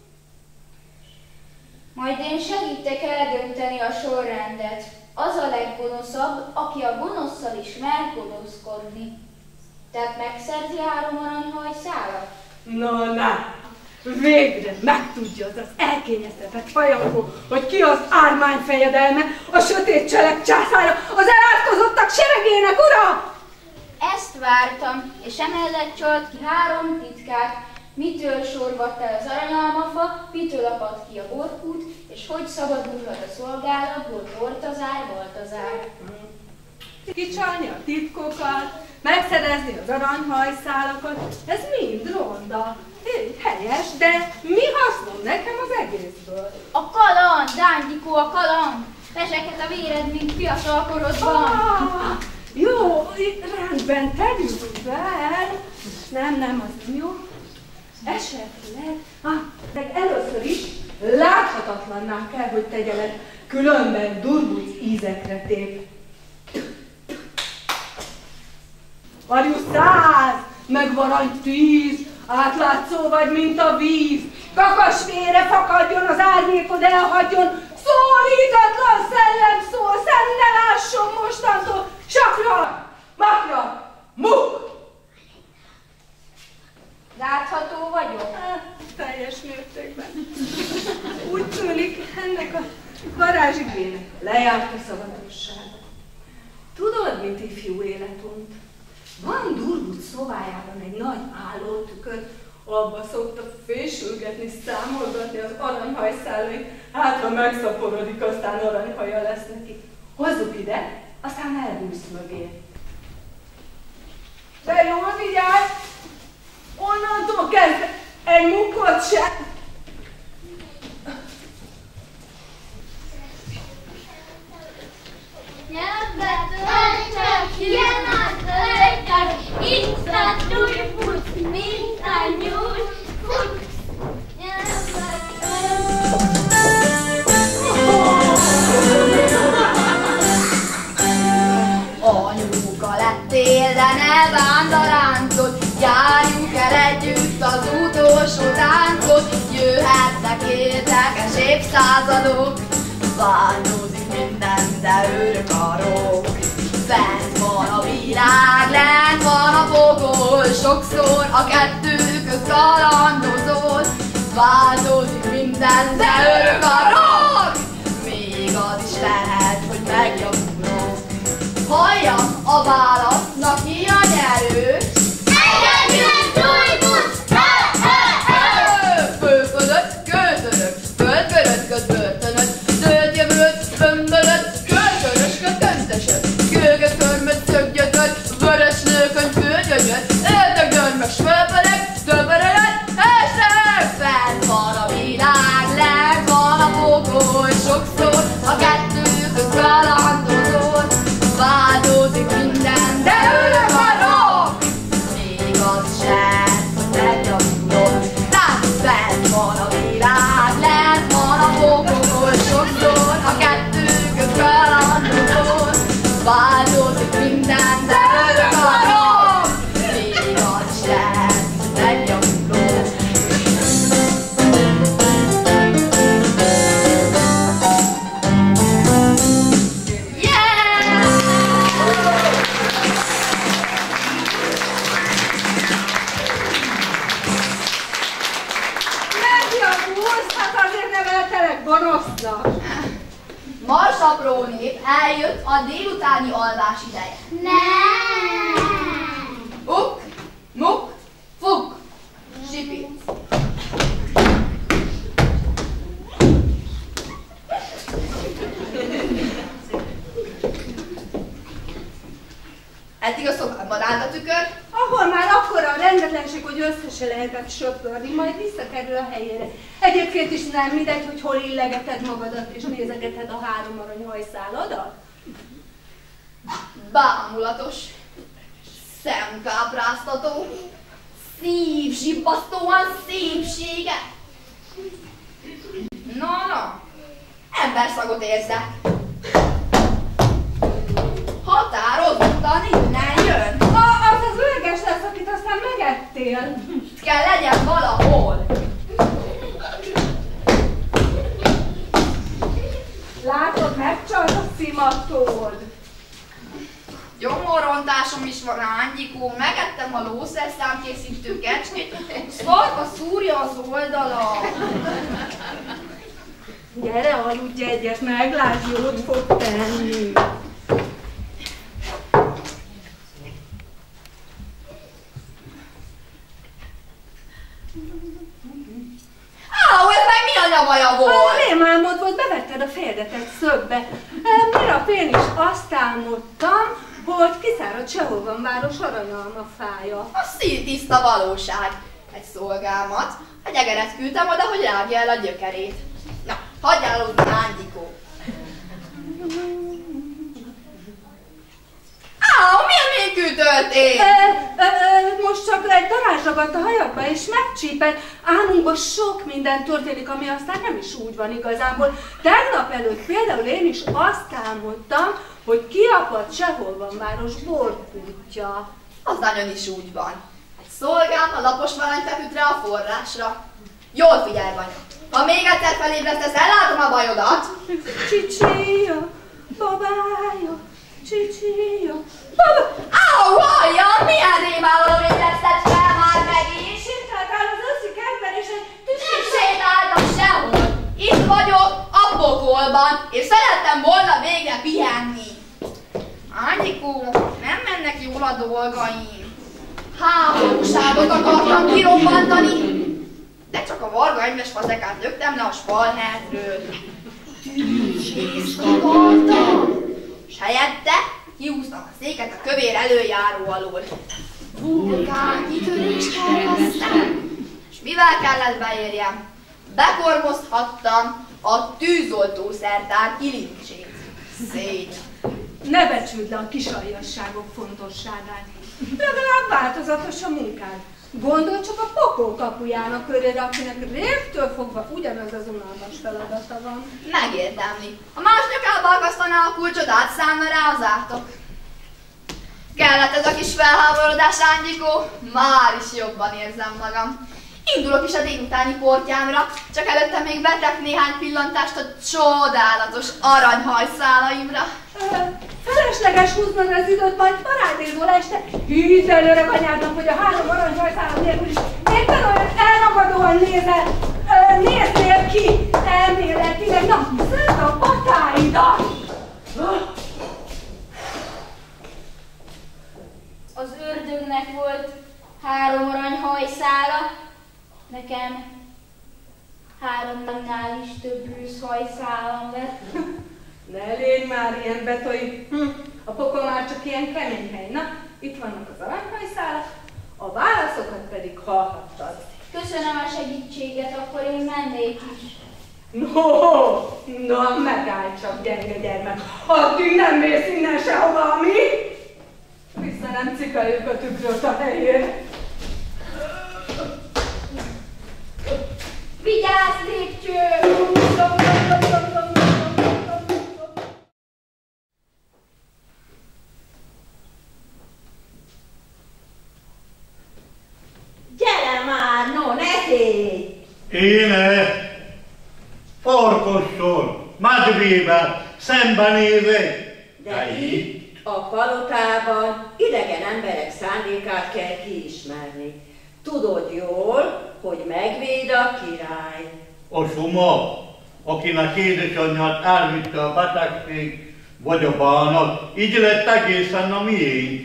Majd én segítek eldönteni a sorrendet. Az a leggonoszabb, aki a gonoszszal is mer gonoszkodni. Tehát megszerzi 3 aranyhajszálat? Na, végre megtudjad az elkényeztetett fajakból, hogy ki az ármány fejedelme, a sötét cselek császára, az elátkozottak seregének ura! Ezt vártam, és emellett csalt ki 3 titkát, mitől sorvadt el az aranyalmafa, mitől apadt ki a borkút, és hogy szabadulhat a szolgálatból Baltazár. Kicsalni a titkokat, megszerezni az aranyhajszálakat, ez mind ronda. Helyes, de mi hasznom nekem az egészből? A kaland, Dángyikó, a kaland! Peseket a véred, mint fiatal korodban. Jó, rendben, tegyük fel. Nem, az nem jó. Esetleg, de először is láthatatlanná kell, hogy tegyenek, különben Durbuc ízekre tép. Arjú 100, megvarangy 10, átlátszó vagy, mint a víz. Kakas vére fakadjon, az árnyékod elhagyjon, szólítatlan szellem szól, szem ne lásson mostantól, sakra, makra, muk! Látható vagyok? Teljes mértékben. Úgy tűnik, ennek a varázsigének lejárt a szavatossága. Tudod, mint ifjú életunt? Van Durbuc szobájában egy nagy állótükör, abba szokta fésülgetni, számolgatni az aranyhajszálait, hát ha megszaporodik, aztán aranyhaja lesz neki. Hozzuk ide, aztán elbújsz mögé. De jól vigyázz! Onnantól kezdve egy mukkot se! Nyelvbe töltsök, ilyen a töltök, itt a Durbuc, mint a nyúl, fut! Nyelvbe töltsök. utolsó táncot, jöhetnek érdekes évszázadok. Változik minden, de örök a rock. Fent van a világ, lent van a pokol, sokszor a kettő közt kalandozol. Változik minden, de örök a rock. Még az is lehet, hogy megjavulok. Halljam a válasznak, ki a nyerő? Fölfölött, költönök, földbörödköd börtönöt, töltjövőt, bömbölöt, költönösköd, köntösöd, kőgöt, körmöt, szöggyötöt, vörös nőkönyv, főgyögyöt, ördögdörmös, fölpörög, töbörölet, esek! Fent van a világ, lent van a pokol, sokszor a kettő közt kalandozol. Változik minden, de örök a rock. Még az is lehet, hogy megjavulok. Fent van a világ, lent van a pokol, sokszor a kettő közt kalandozol. Változik minden, de örök a rock. Még az is lehet, hogy megjavulok. Gonosznak! Mars apró nép, eljött a délutáni alvás ideje. Nem! Uk, muk, fuk, sipic. Eddig a szobában állt a tükör, ahol már akkora a rendetlenség, hogy össze se lehetett söpörni, majd visszakerül a helyére. Egyébként is nem mindegy, hogy hol illegeted magadat és nézegeted a 3 arany hajszáladat? bámulatos, szemkápráztató, szívzsibbasztóan szépsége. Na, emberszagot érzek. Határozottan innen jön. Az öreges lesz, akit aztán megettél. Kell legyen valahol. Látod, megcsalt a szimatod. Gyomorrontásom is van, Angyikó, megettem a lószerszámkészítő kecskét, szarva szúrja az oldala. Gyere, aludj egyet, meglásd, jót fog tenni. Ez meg mi a nyavaja volt? Rémálmod volt, bevetted a fejedet egy szögbe. Mire én is azt álmodtam, hogy kiszáradt Seholvanváros aranyalmafája. A színtiszta valóság. Egy szolgámat, egy egeret küldtem oda, hogy rágja el a gyökerét. Na, hagyjál aludni, Angyikó. Milyen ménkű történt? Most csak egy darázs ragadt a hajadba és megcsípett. Álmunkban sok minden történik, ami aztán nem is úgy van igazából. Tegnap előtt például én is azt álmodtam, hogy kiapadt Seholvanváros borkútja. Az nagyon is úgy van. Egy szolgám a lapos valányt feküdt rá a forrásra. Jól figyelj, Vanya. Ha még egyszer felébresztesz, ellátom a bajodat. Csicsia, babája, csicsia. Halljam, milyen rémálom ébresztett fel már megint? Sétáltál az őszi kertben, és egy Nem sétáltam sehol. Itt vagyok, a pokolban, és szerettem volna végre pihenni. Angyikó, nem mennek jól a dolgaim. Háborúságot akartam kirobbantani, de csak a varga egymes fazekát löktem le a spalhertről. Tűzészt akartam, s helyette kihúztam a széket a kövér előjáró alól. Vulkánkitörést elkezdtem, és mivel kellett beérjem? Bekormozhattam a tűzoltószertár kilincsét. Szép. Ne becsüld le a kisallyasságok fontosságát. Legalább változatos a munkád. Gondolj csak a pokol kapujának körére, akinek régtől fogva ugyanaz az unalmas feladata van. Megérdemli. Ha más nyakába akasztaná a kulcsot, átszállna rá az átok. Kellett ez a kis felháborodás, Angyikó? Már is jobban érzem magam. Indulok is a délutáni portyámra, csak előtte még vetek néhány pillantást a csodálatos aranyhajszálaimra. Felesleges húznod az időt, majd parádézol este. Hidd el öreg anyádnak, hogy a 3 aranyhajszálat nélkül is éppen olyan elragadóan néznél ki elméletileg. Na, szedd a patáidat! Az ördögnek volt 3 aranyhajszála, nekem 3-nál is több bűzhajszálam lett. Ne légy már ilyen betoi. A pokol már csak ilyen kemény hely. Na, itt vannak az aranyhajszálak, a válaszokat pedig hallhattad. Köszönöm a segítséget, akkor én mennék is. No, megállj csak, gyenge gyermek. Addig nem mész innen sehova, mi? Vissza nem cikaljük a tükröt a helyére. Vigyázz, lépcső! Gyere már, no, ne félj! Éne, farkassal, medvével, szembenézek. De itt, a palotában idegen emberek szándékát kell kiismerni. Tudod jól, hogy megvéd a király. A soma, akinek édesanyját elvitte a betegség vagy a bánat, így lett egészen a miénk.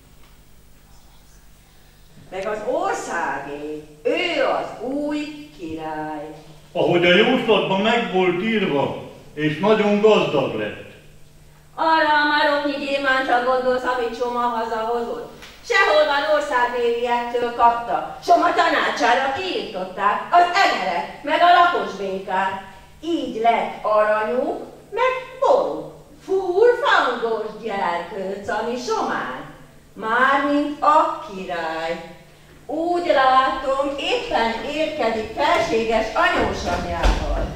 Meg az országé, ő az új király. Ahogy a jóslatban meg volt írva, és nagyon gazdag lett. Arra a maroknyi gyémántra gondolsz, amit Soma hazahozott. Sehol van országbéliektől kapta. Soma tanácsára kiirtották az egerek, meg a lapos békát. Így lett aranyuk, meg ború. Furfangos gyerkőc, ami Somán. Mármint a király. Úgy látom, éppen érkezik felséges anyósanyjával.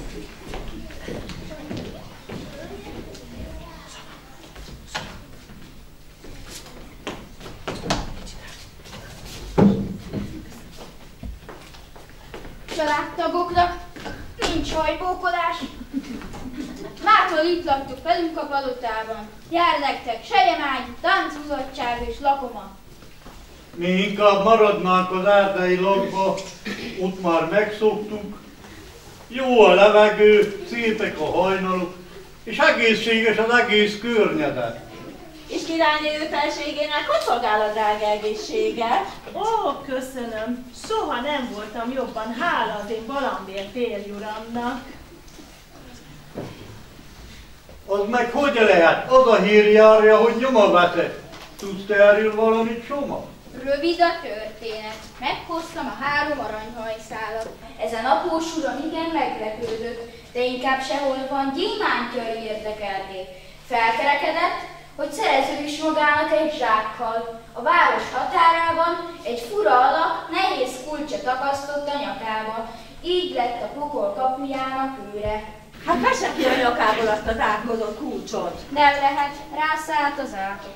Családtagoknak nincs hajbókolás. Mától itt laktok velünk a palotában. Jár nektek sejemány, táncmuzottság és lakoma. Mi inkább maradnánk az erdei lakba, ott már megszoktuk. Jó a levegő, szépek a hajnalok, és egészséges az egész környezet. És királynő felségének hogy szolgál a drága egészsége? Ó, köszönöm. Soha nem voltam jobban, hála az én Balambér férjuramnak. Az meg hogy lehet? Az a hír járja, hogy nyoma veszett. Tudsz te erről valamit, Soma? Rövid a történet. Meghoztam a 3 aranyhajszálat. Ezen após uram igen meglepődött, de inkább sehol van gyémántjai érdekelték. Felkerekedett, hogy szerező is magának egy zsákkal. A város határában egy fura alak nehéz kulcsa takasztott a nyakába. Így lett a pokol kapujának őre. Hát vesse ki a nyakából azt az átkozott kulcsot. Nem lehet, rászállt az átok.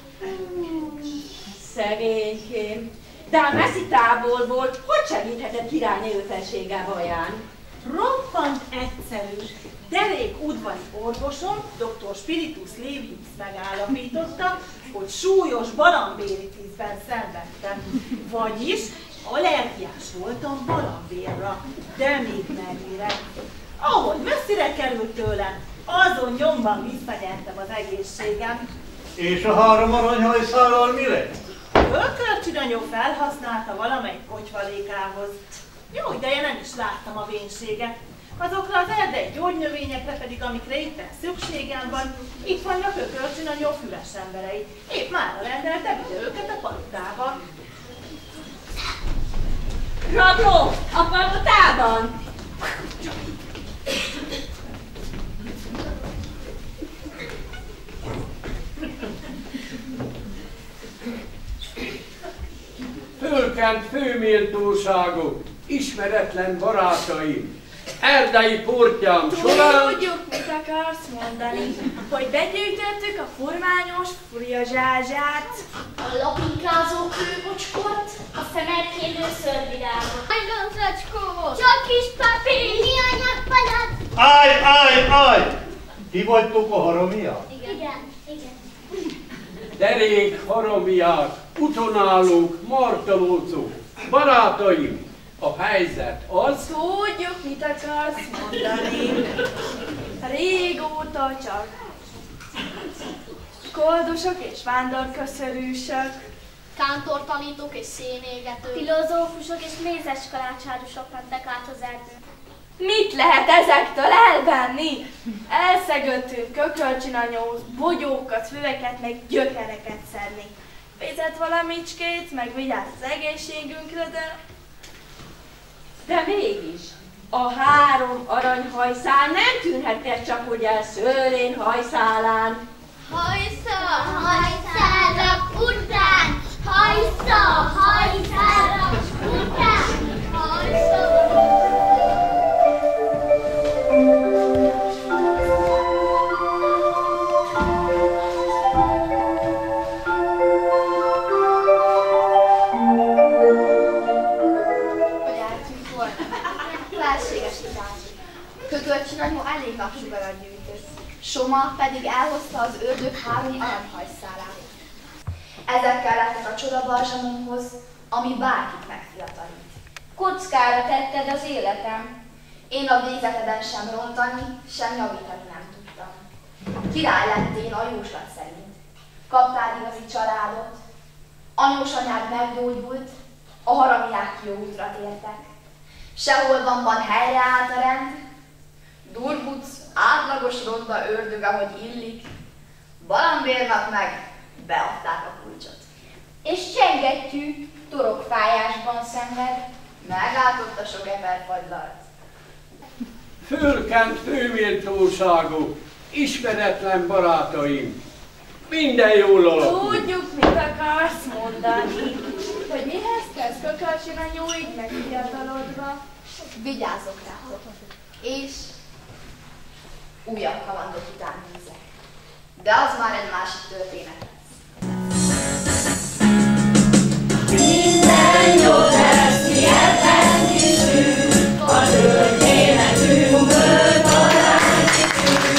Szegénykém. De a messzi távolból hogy segíthetett királynő felsége vaján? Roppant egyszerű. Derék udvari orvosom, dr. Spiritus Lévius megállapította, hogy súlyos balambéritízben szenvedtem. Vagyis allergiás voltam balambérra, de még mennyire. Ahogy messzire került tőlem, azon nyomban visszanyertem az egészségem. És a 3 aranyhajszállal mi lett? Ölkölcsönanyó felhasználta valamelyik kocsvalékához. Jó ideje nem is láttam a vénséget. Azokra az erdei gyógynövényekre pedig, amikre éppen szükségem van, itt vannak ökölcsönanyó füves emberei. Épp mára rendelte ide őket a palotába. Rabló! A palotában! Fölkent főméltóságok, ismeretlen barátaim, erdei portyám során... Tudjuk, mit akarsz mondani? Hogy begyűjtöttük a furmányos furiazsázsát, A lapinkázó kőbocskot, a szemerkélő szörvirágot. A gazdacskót, csak kis papír, hiányok padat. Állj! Ti vagytok a haramiak? Igen. Derék, haramiák, utonállók, martalócok, barátaim, a helyzet az... Tudjuk, mit akarsz mondani. Régóta csak koldusok és vándorköszörűsök, Kántortanítók és szénégetők, filozófusok és mézes kalácsárusok mentek át az erdőn. mit lehet ezektől elvenni? Elszegődtünk kökölcsinanyóz, bogyókat, füveket, meg gyökereket szedni. Fizet valamicskét, meg vigyázz az egészségünkre, De mégis, a 3 aranyhajszál nem tűnhet csak úgy el szőlén hajszálán. Hajszárak után, hajszárak után, Hogy eltűnt volna. Felséges tudás. Kökölcsinanyó elég napsugarat gyűjtött. Soma pedig elhozta az ördög 3 aranyhajszálát. Ezek kellettek a csodabalzsamomhoz, ami bárkit megfiatalít. Kockára tetted az életem. Én a végzeteden sem rontani, sem javítani nem tudtam. Király lettél a jóslat szerint. Kaptál igazi családot. Anyós anyád meggyógyult, a haramiák jó útra tértek. Sehol van helyreállt a rend. Durbuc, átlagos ronda ördög, ahogy illik. Barambérnak meg beadták a kulcsot. És csengettyű torokfájásban szenved, meglátott a sok eperfagylalt. Fölkent főméltóságú, ismeretlen barátaim, minden jól alakul. tudjuk, mit akarsz mondani. Hogy mihez kezd kökölcsinanyó így megfiatalodva? Vigyázzok rátok, és újabb kalandok után nézek. De az már egy másik történet lesz. Minden jó lesz, ilyenben hiszünk, a történetünkből találjuk.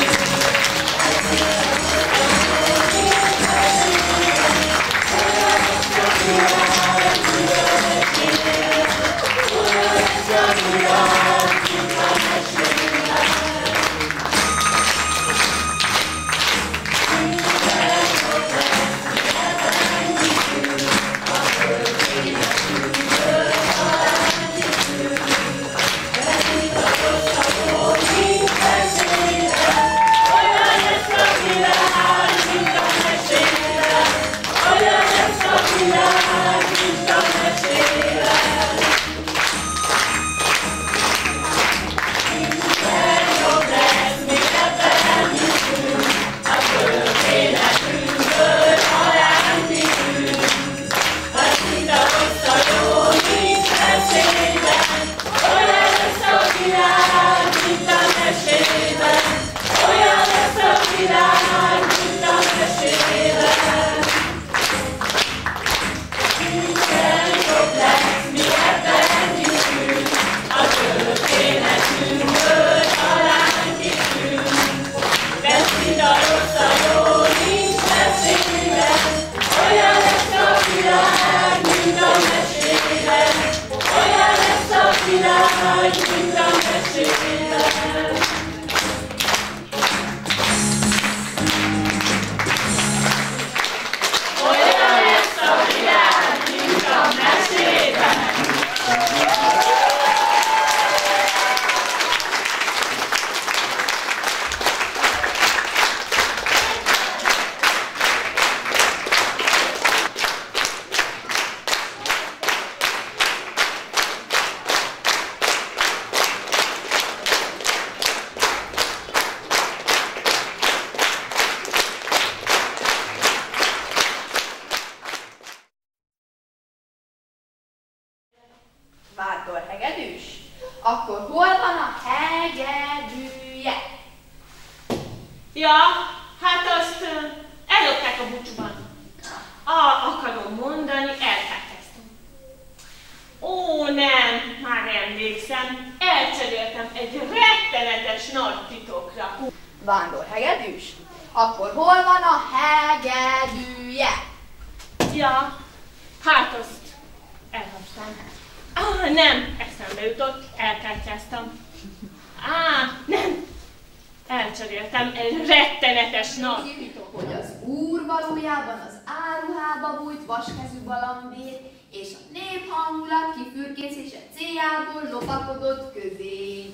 Hát azt ellopták a búcsúban. Akarom mondani, elkártyáztam. Ó, nem, már emlékszem, elcseréltem egy rettenetes nagy titokra. Vándorhegedűs? Akkor hol van a hegedűje? Ja, hát azt elhasználtam. Nem, eszembe jutott, elkártyáztam. Nem, elcseréltem egy rettenetes nagy titok. Hogy az úr valójában az áruhába bújt vaskezű galambér, és a néphangulat kifürkészése céljából lopakodott közé.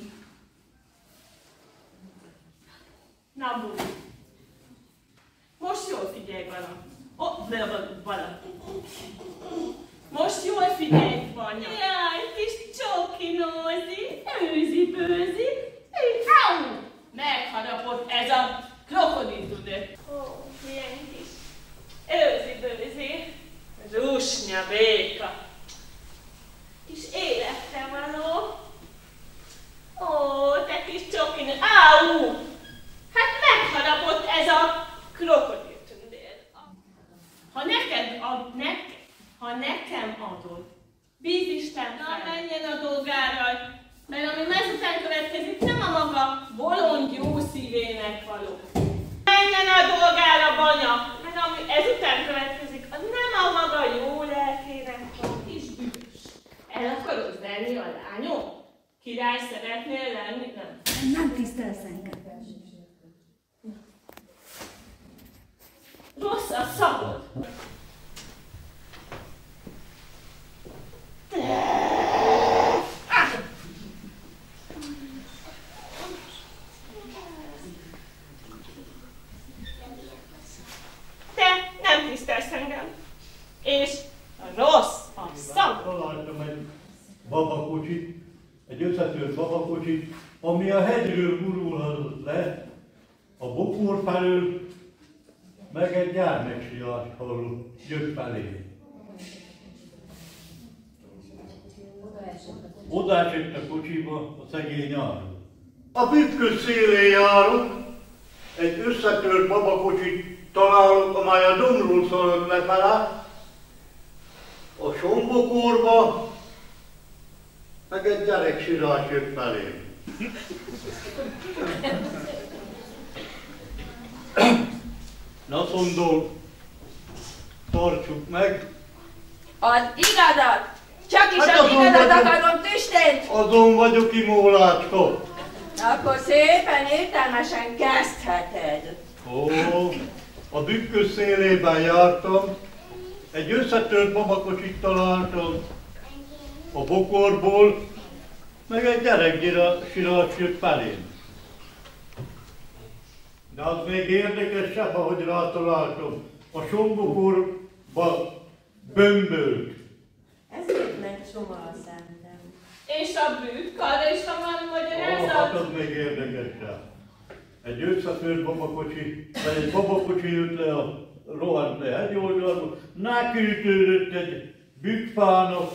Na, búj. Most jól figyelj valami. Most jól figyelj, Vanya. Jaj, kis csokinózi, őzi-bőzi. Megharapott ez a krokodiltüdő. Ó, milyen kis őzi-bőzi. Rusnya béka. Kis életre való. Ó, te kis csokinó. Hát megharapott ez a krokodiltündér. Ha nekem adod, bíz Isten fel, menjen a dolgára, mert ami ezután következik, nem a maga bolond jó szívének való. Menjen a dolgára, Banya, mert ami ezután következik, az nem a maga jó lelkének való, és büdös. El akarod venni a lányom? Király szeretnél lenni? Nem tisztelsz engem. Rossz a szavod. Te nem tisztelsz engem. És rossz a szavod. Találtam egy babakocsit, egy összetört babakocsit, ami a hegyről gurulhat le, a bokor felől, meg egy gyermeksiást hallott, jött felé. Oda esett a kocsiba a szegény árul. A bükkös szélén járok, egy összetört babakocsit találok, amely a dombról szaladt lefele, a sombokorba, meg egy gyereksirás jött felé. Na szondol, tartsuk meg. Az igazat! Csak is az igazat akarom, tüstént! Azon vagyok, imólácska. Akkor szépen értelmesen kezdheted. Ó, a bükkös szélében jártam, egy összetört babakocsit találtam a bokorból, meg egy gyereksirás jött felém. De az még érdekesebb, ahogy rátaláltam, a sombokorba bömbölt. Ezért lett csoma a szemem. És a bükk, arra is van valami magyarázat? Hát az még érdekesebb. Egy összetört babakocsi, vagy egy babakocsi jött le rohant le hegyoldalba, nákütődött egy bükkfának,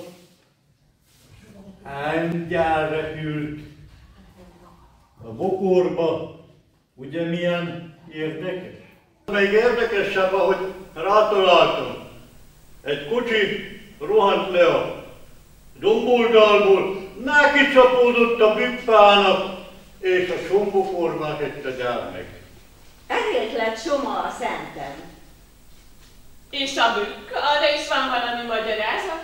angyál repült a bokorba. Ugye milyen érdekes? Még érdekesebb, ahogy rátaláltam. Egy kocsi rohant le a domboldalból, neki csapódott a bükkfának, és a sombokorba esett a gyermek. Ezért lett csoma a szentem. És a bükk, arra is van valami magyarázat?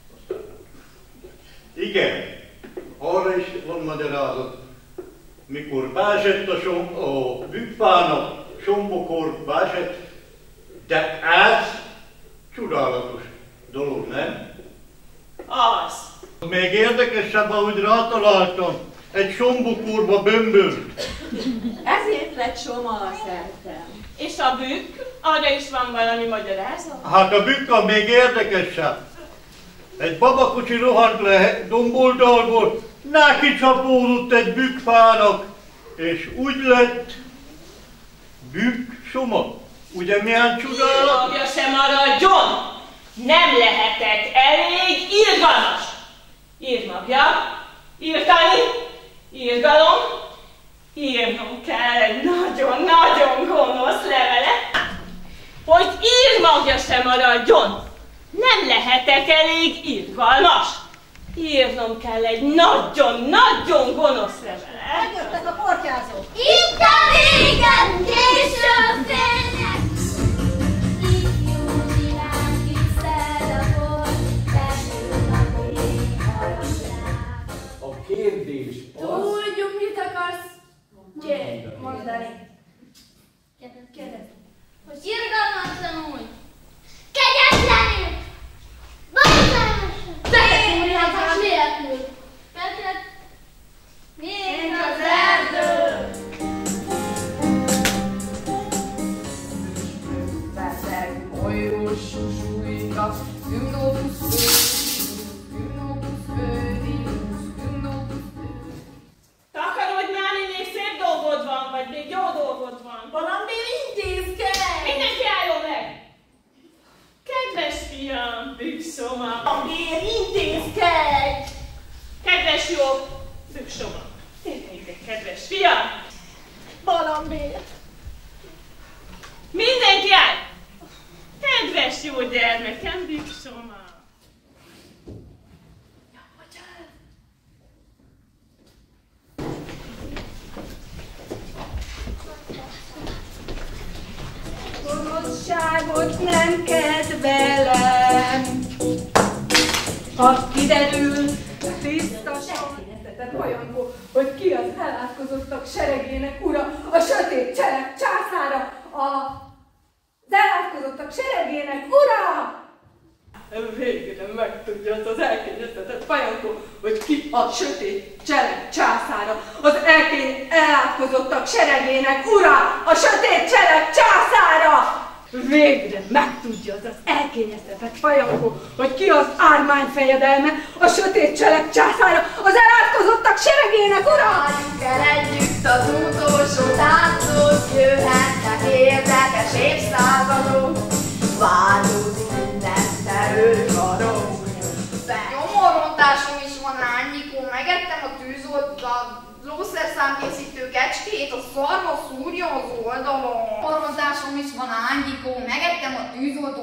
Igen, arra is van magyarázat. Mikor beesett a bükkfának, sombokor beesett, de ez csodálatos dolog, nem? Az. Még érdekesebb, ahogy rátaláltam, egy sombokorba bömbölt. Ezért lett csoma a szentem. És a bükk, arra is van valami magyarázat? Hát a bükk még érdekesebb. Egy babakocsi rohant le domboldalból, neki csapódott egy bükkfának, és úgy lett bükk soma. Ugye milyen csodálat? Magja sem maradjon! Nem lehetett elég irgalmas! Írmagja, írtani, írgalom, írnom kell egy nagyon-nagyon gonosz levelet. sem maradjon. Nem lehetek elég irgalmas. Írnom kell egy nagyon-nagyon gonosz levelet. Megjöttek a portyázók. Itt a végen, később félnek. Ifjú zsirány visszel a bor, felső a ég harapják. A kérdés az... Tudjuk, mit akarsz mondani. Kérdezz. Hogy irgalmatlanul, kegyetlenül, borzalmasan, bekémúriázás nélkül, fekete, mint az erdő. Beteg, molyós, susújka, gymnóbusz Takarodj már, még szép dolgod van, vagy még jó dolgod van. Valamiért intézkedj! Mindenki álljon meg! Kedves fiam, bükszoma! Valamiért intézkedj! Kedves jó bükszoma! Térj ide, kedves fiam! Valamiért! Mindenki áll! Kedves jó gyermekem, bükszoma! Gonoszságot nem kedvelem. Ha kiderül tisztasan, tehát olyankor, hogy ki az elátkozottak seregének ura, a sötét cselek császára, az elátkozottak seregének ura! Végre megtudja az elkényeztetett pajankó, hogy ki a sötét cselek császára, az elátkozottak seregének ura, a sötét cselek császára! Végre megtudja az elkényeztetett pajankó, hogy ki az ármány fejedelme, a sötét cselek császára, az elátkozottak seregének ura! Várjuk el együtt az utolsó táncot, jöhetnek érdekes évszázadok, változik minden erőkarok. Nyomorrontásom is van, Ányikó, megettem a tűzoltat, lószerszámkészítő kecskét, a szarva szúrja az oldalon. Nyomorrontásom is van, Ányikó, megettem a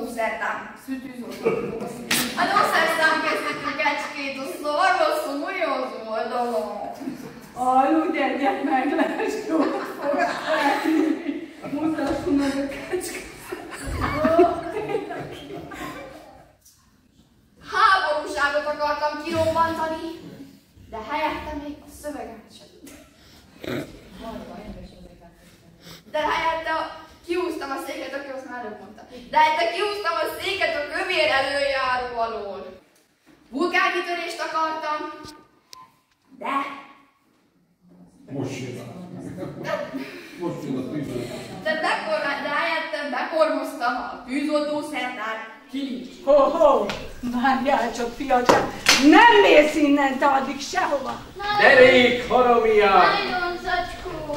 a lószerszámkészítő kecskét, a szarva szúrja az oldalon. Aludj egyet meg, lesz jó, fog elhívni. Mutassunk meg a kecskét. Háborúságot akartam kirobbantani, de helyette még a szöveget sem. De helyette kihúztam a széket, aki azt már előbb mondta. De helyette kihúztam a széket a kövér előjáró alól. Vulkánkitörést akartam, de... Most jön a tűzoltó. De helyette bekormoztam a tűzoltószertár kilincs. Ho-ho! Várjál csak, fiacskám! Nem mész innen, te addig sehova! Derék, haramiák! Nagyon zacskó!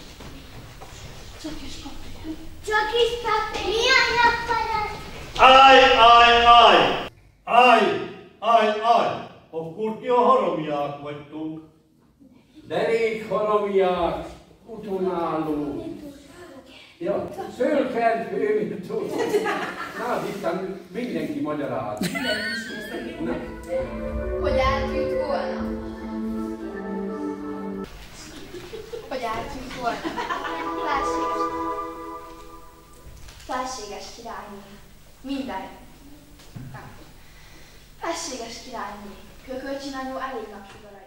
Csak is papír! Milyen nappadat? Állj, állj, állj! Állj, állj, állj! Akkor ti a haramiák vagytok. Derék, haramiák! Utonálló! Ja, fölkelt hőmító. Na, itt mindenki magyaráz. Hogy eltűnt volna? Hogy eltűnt volna? Felséges királyné. Minden. Nem. Felséges királyné. Kökölcsináló elég napsugarat.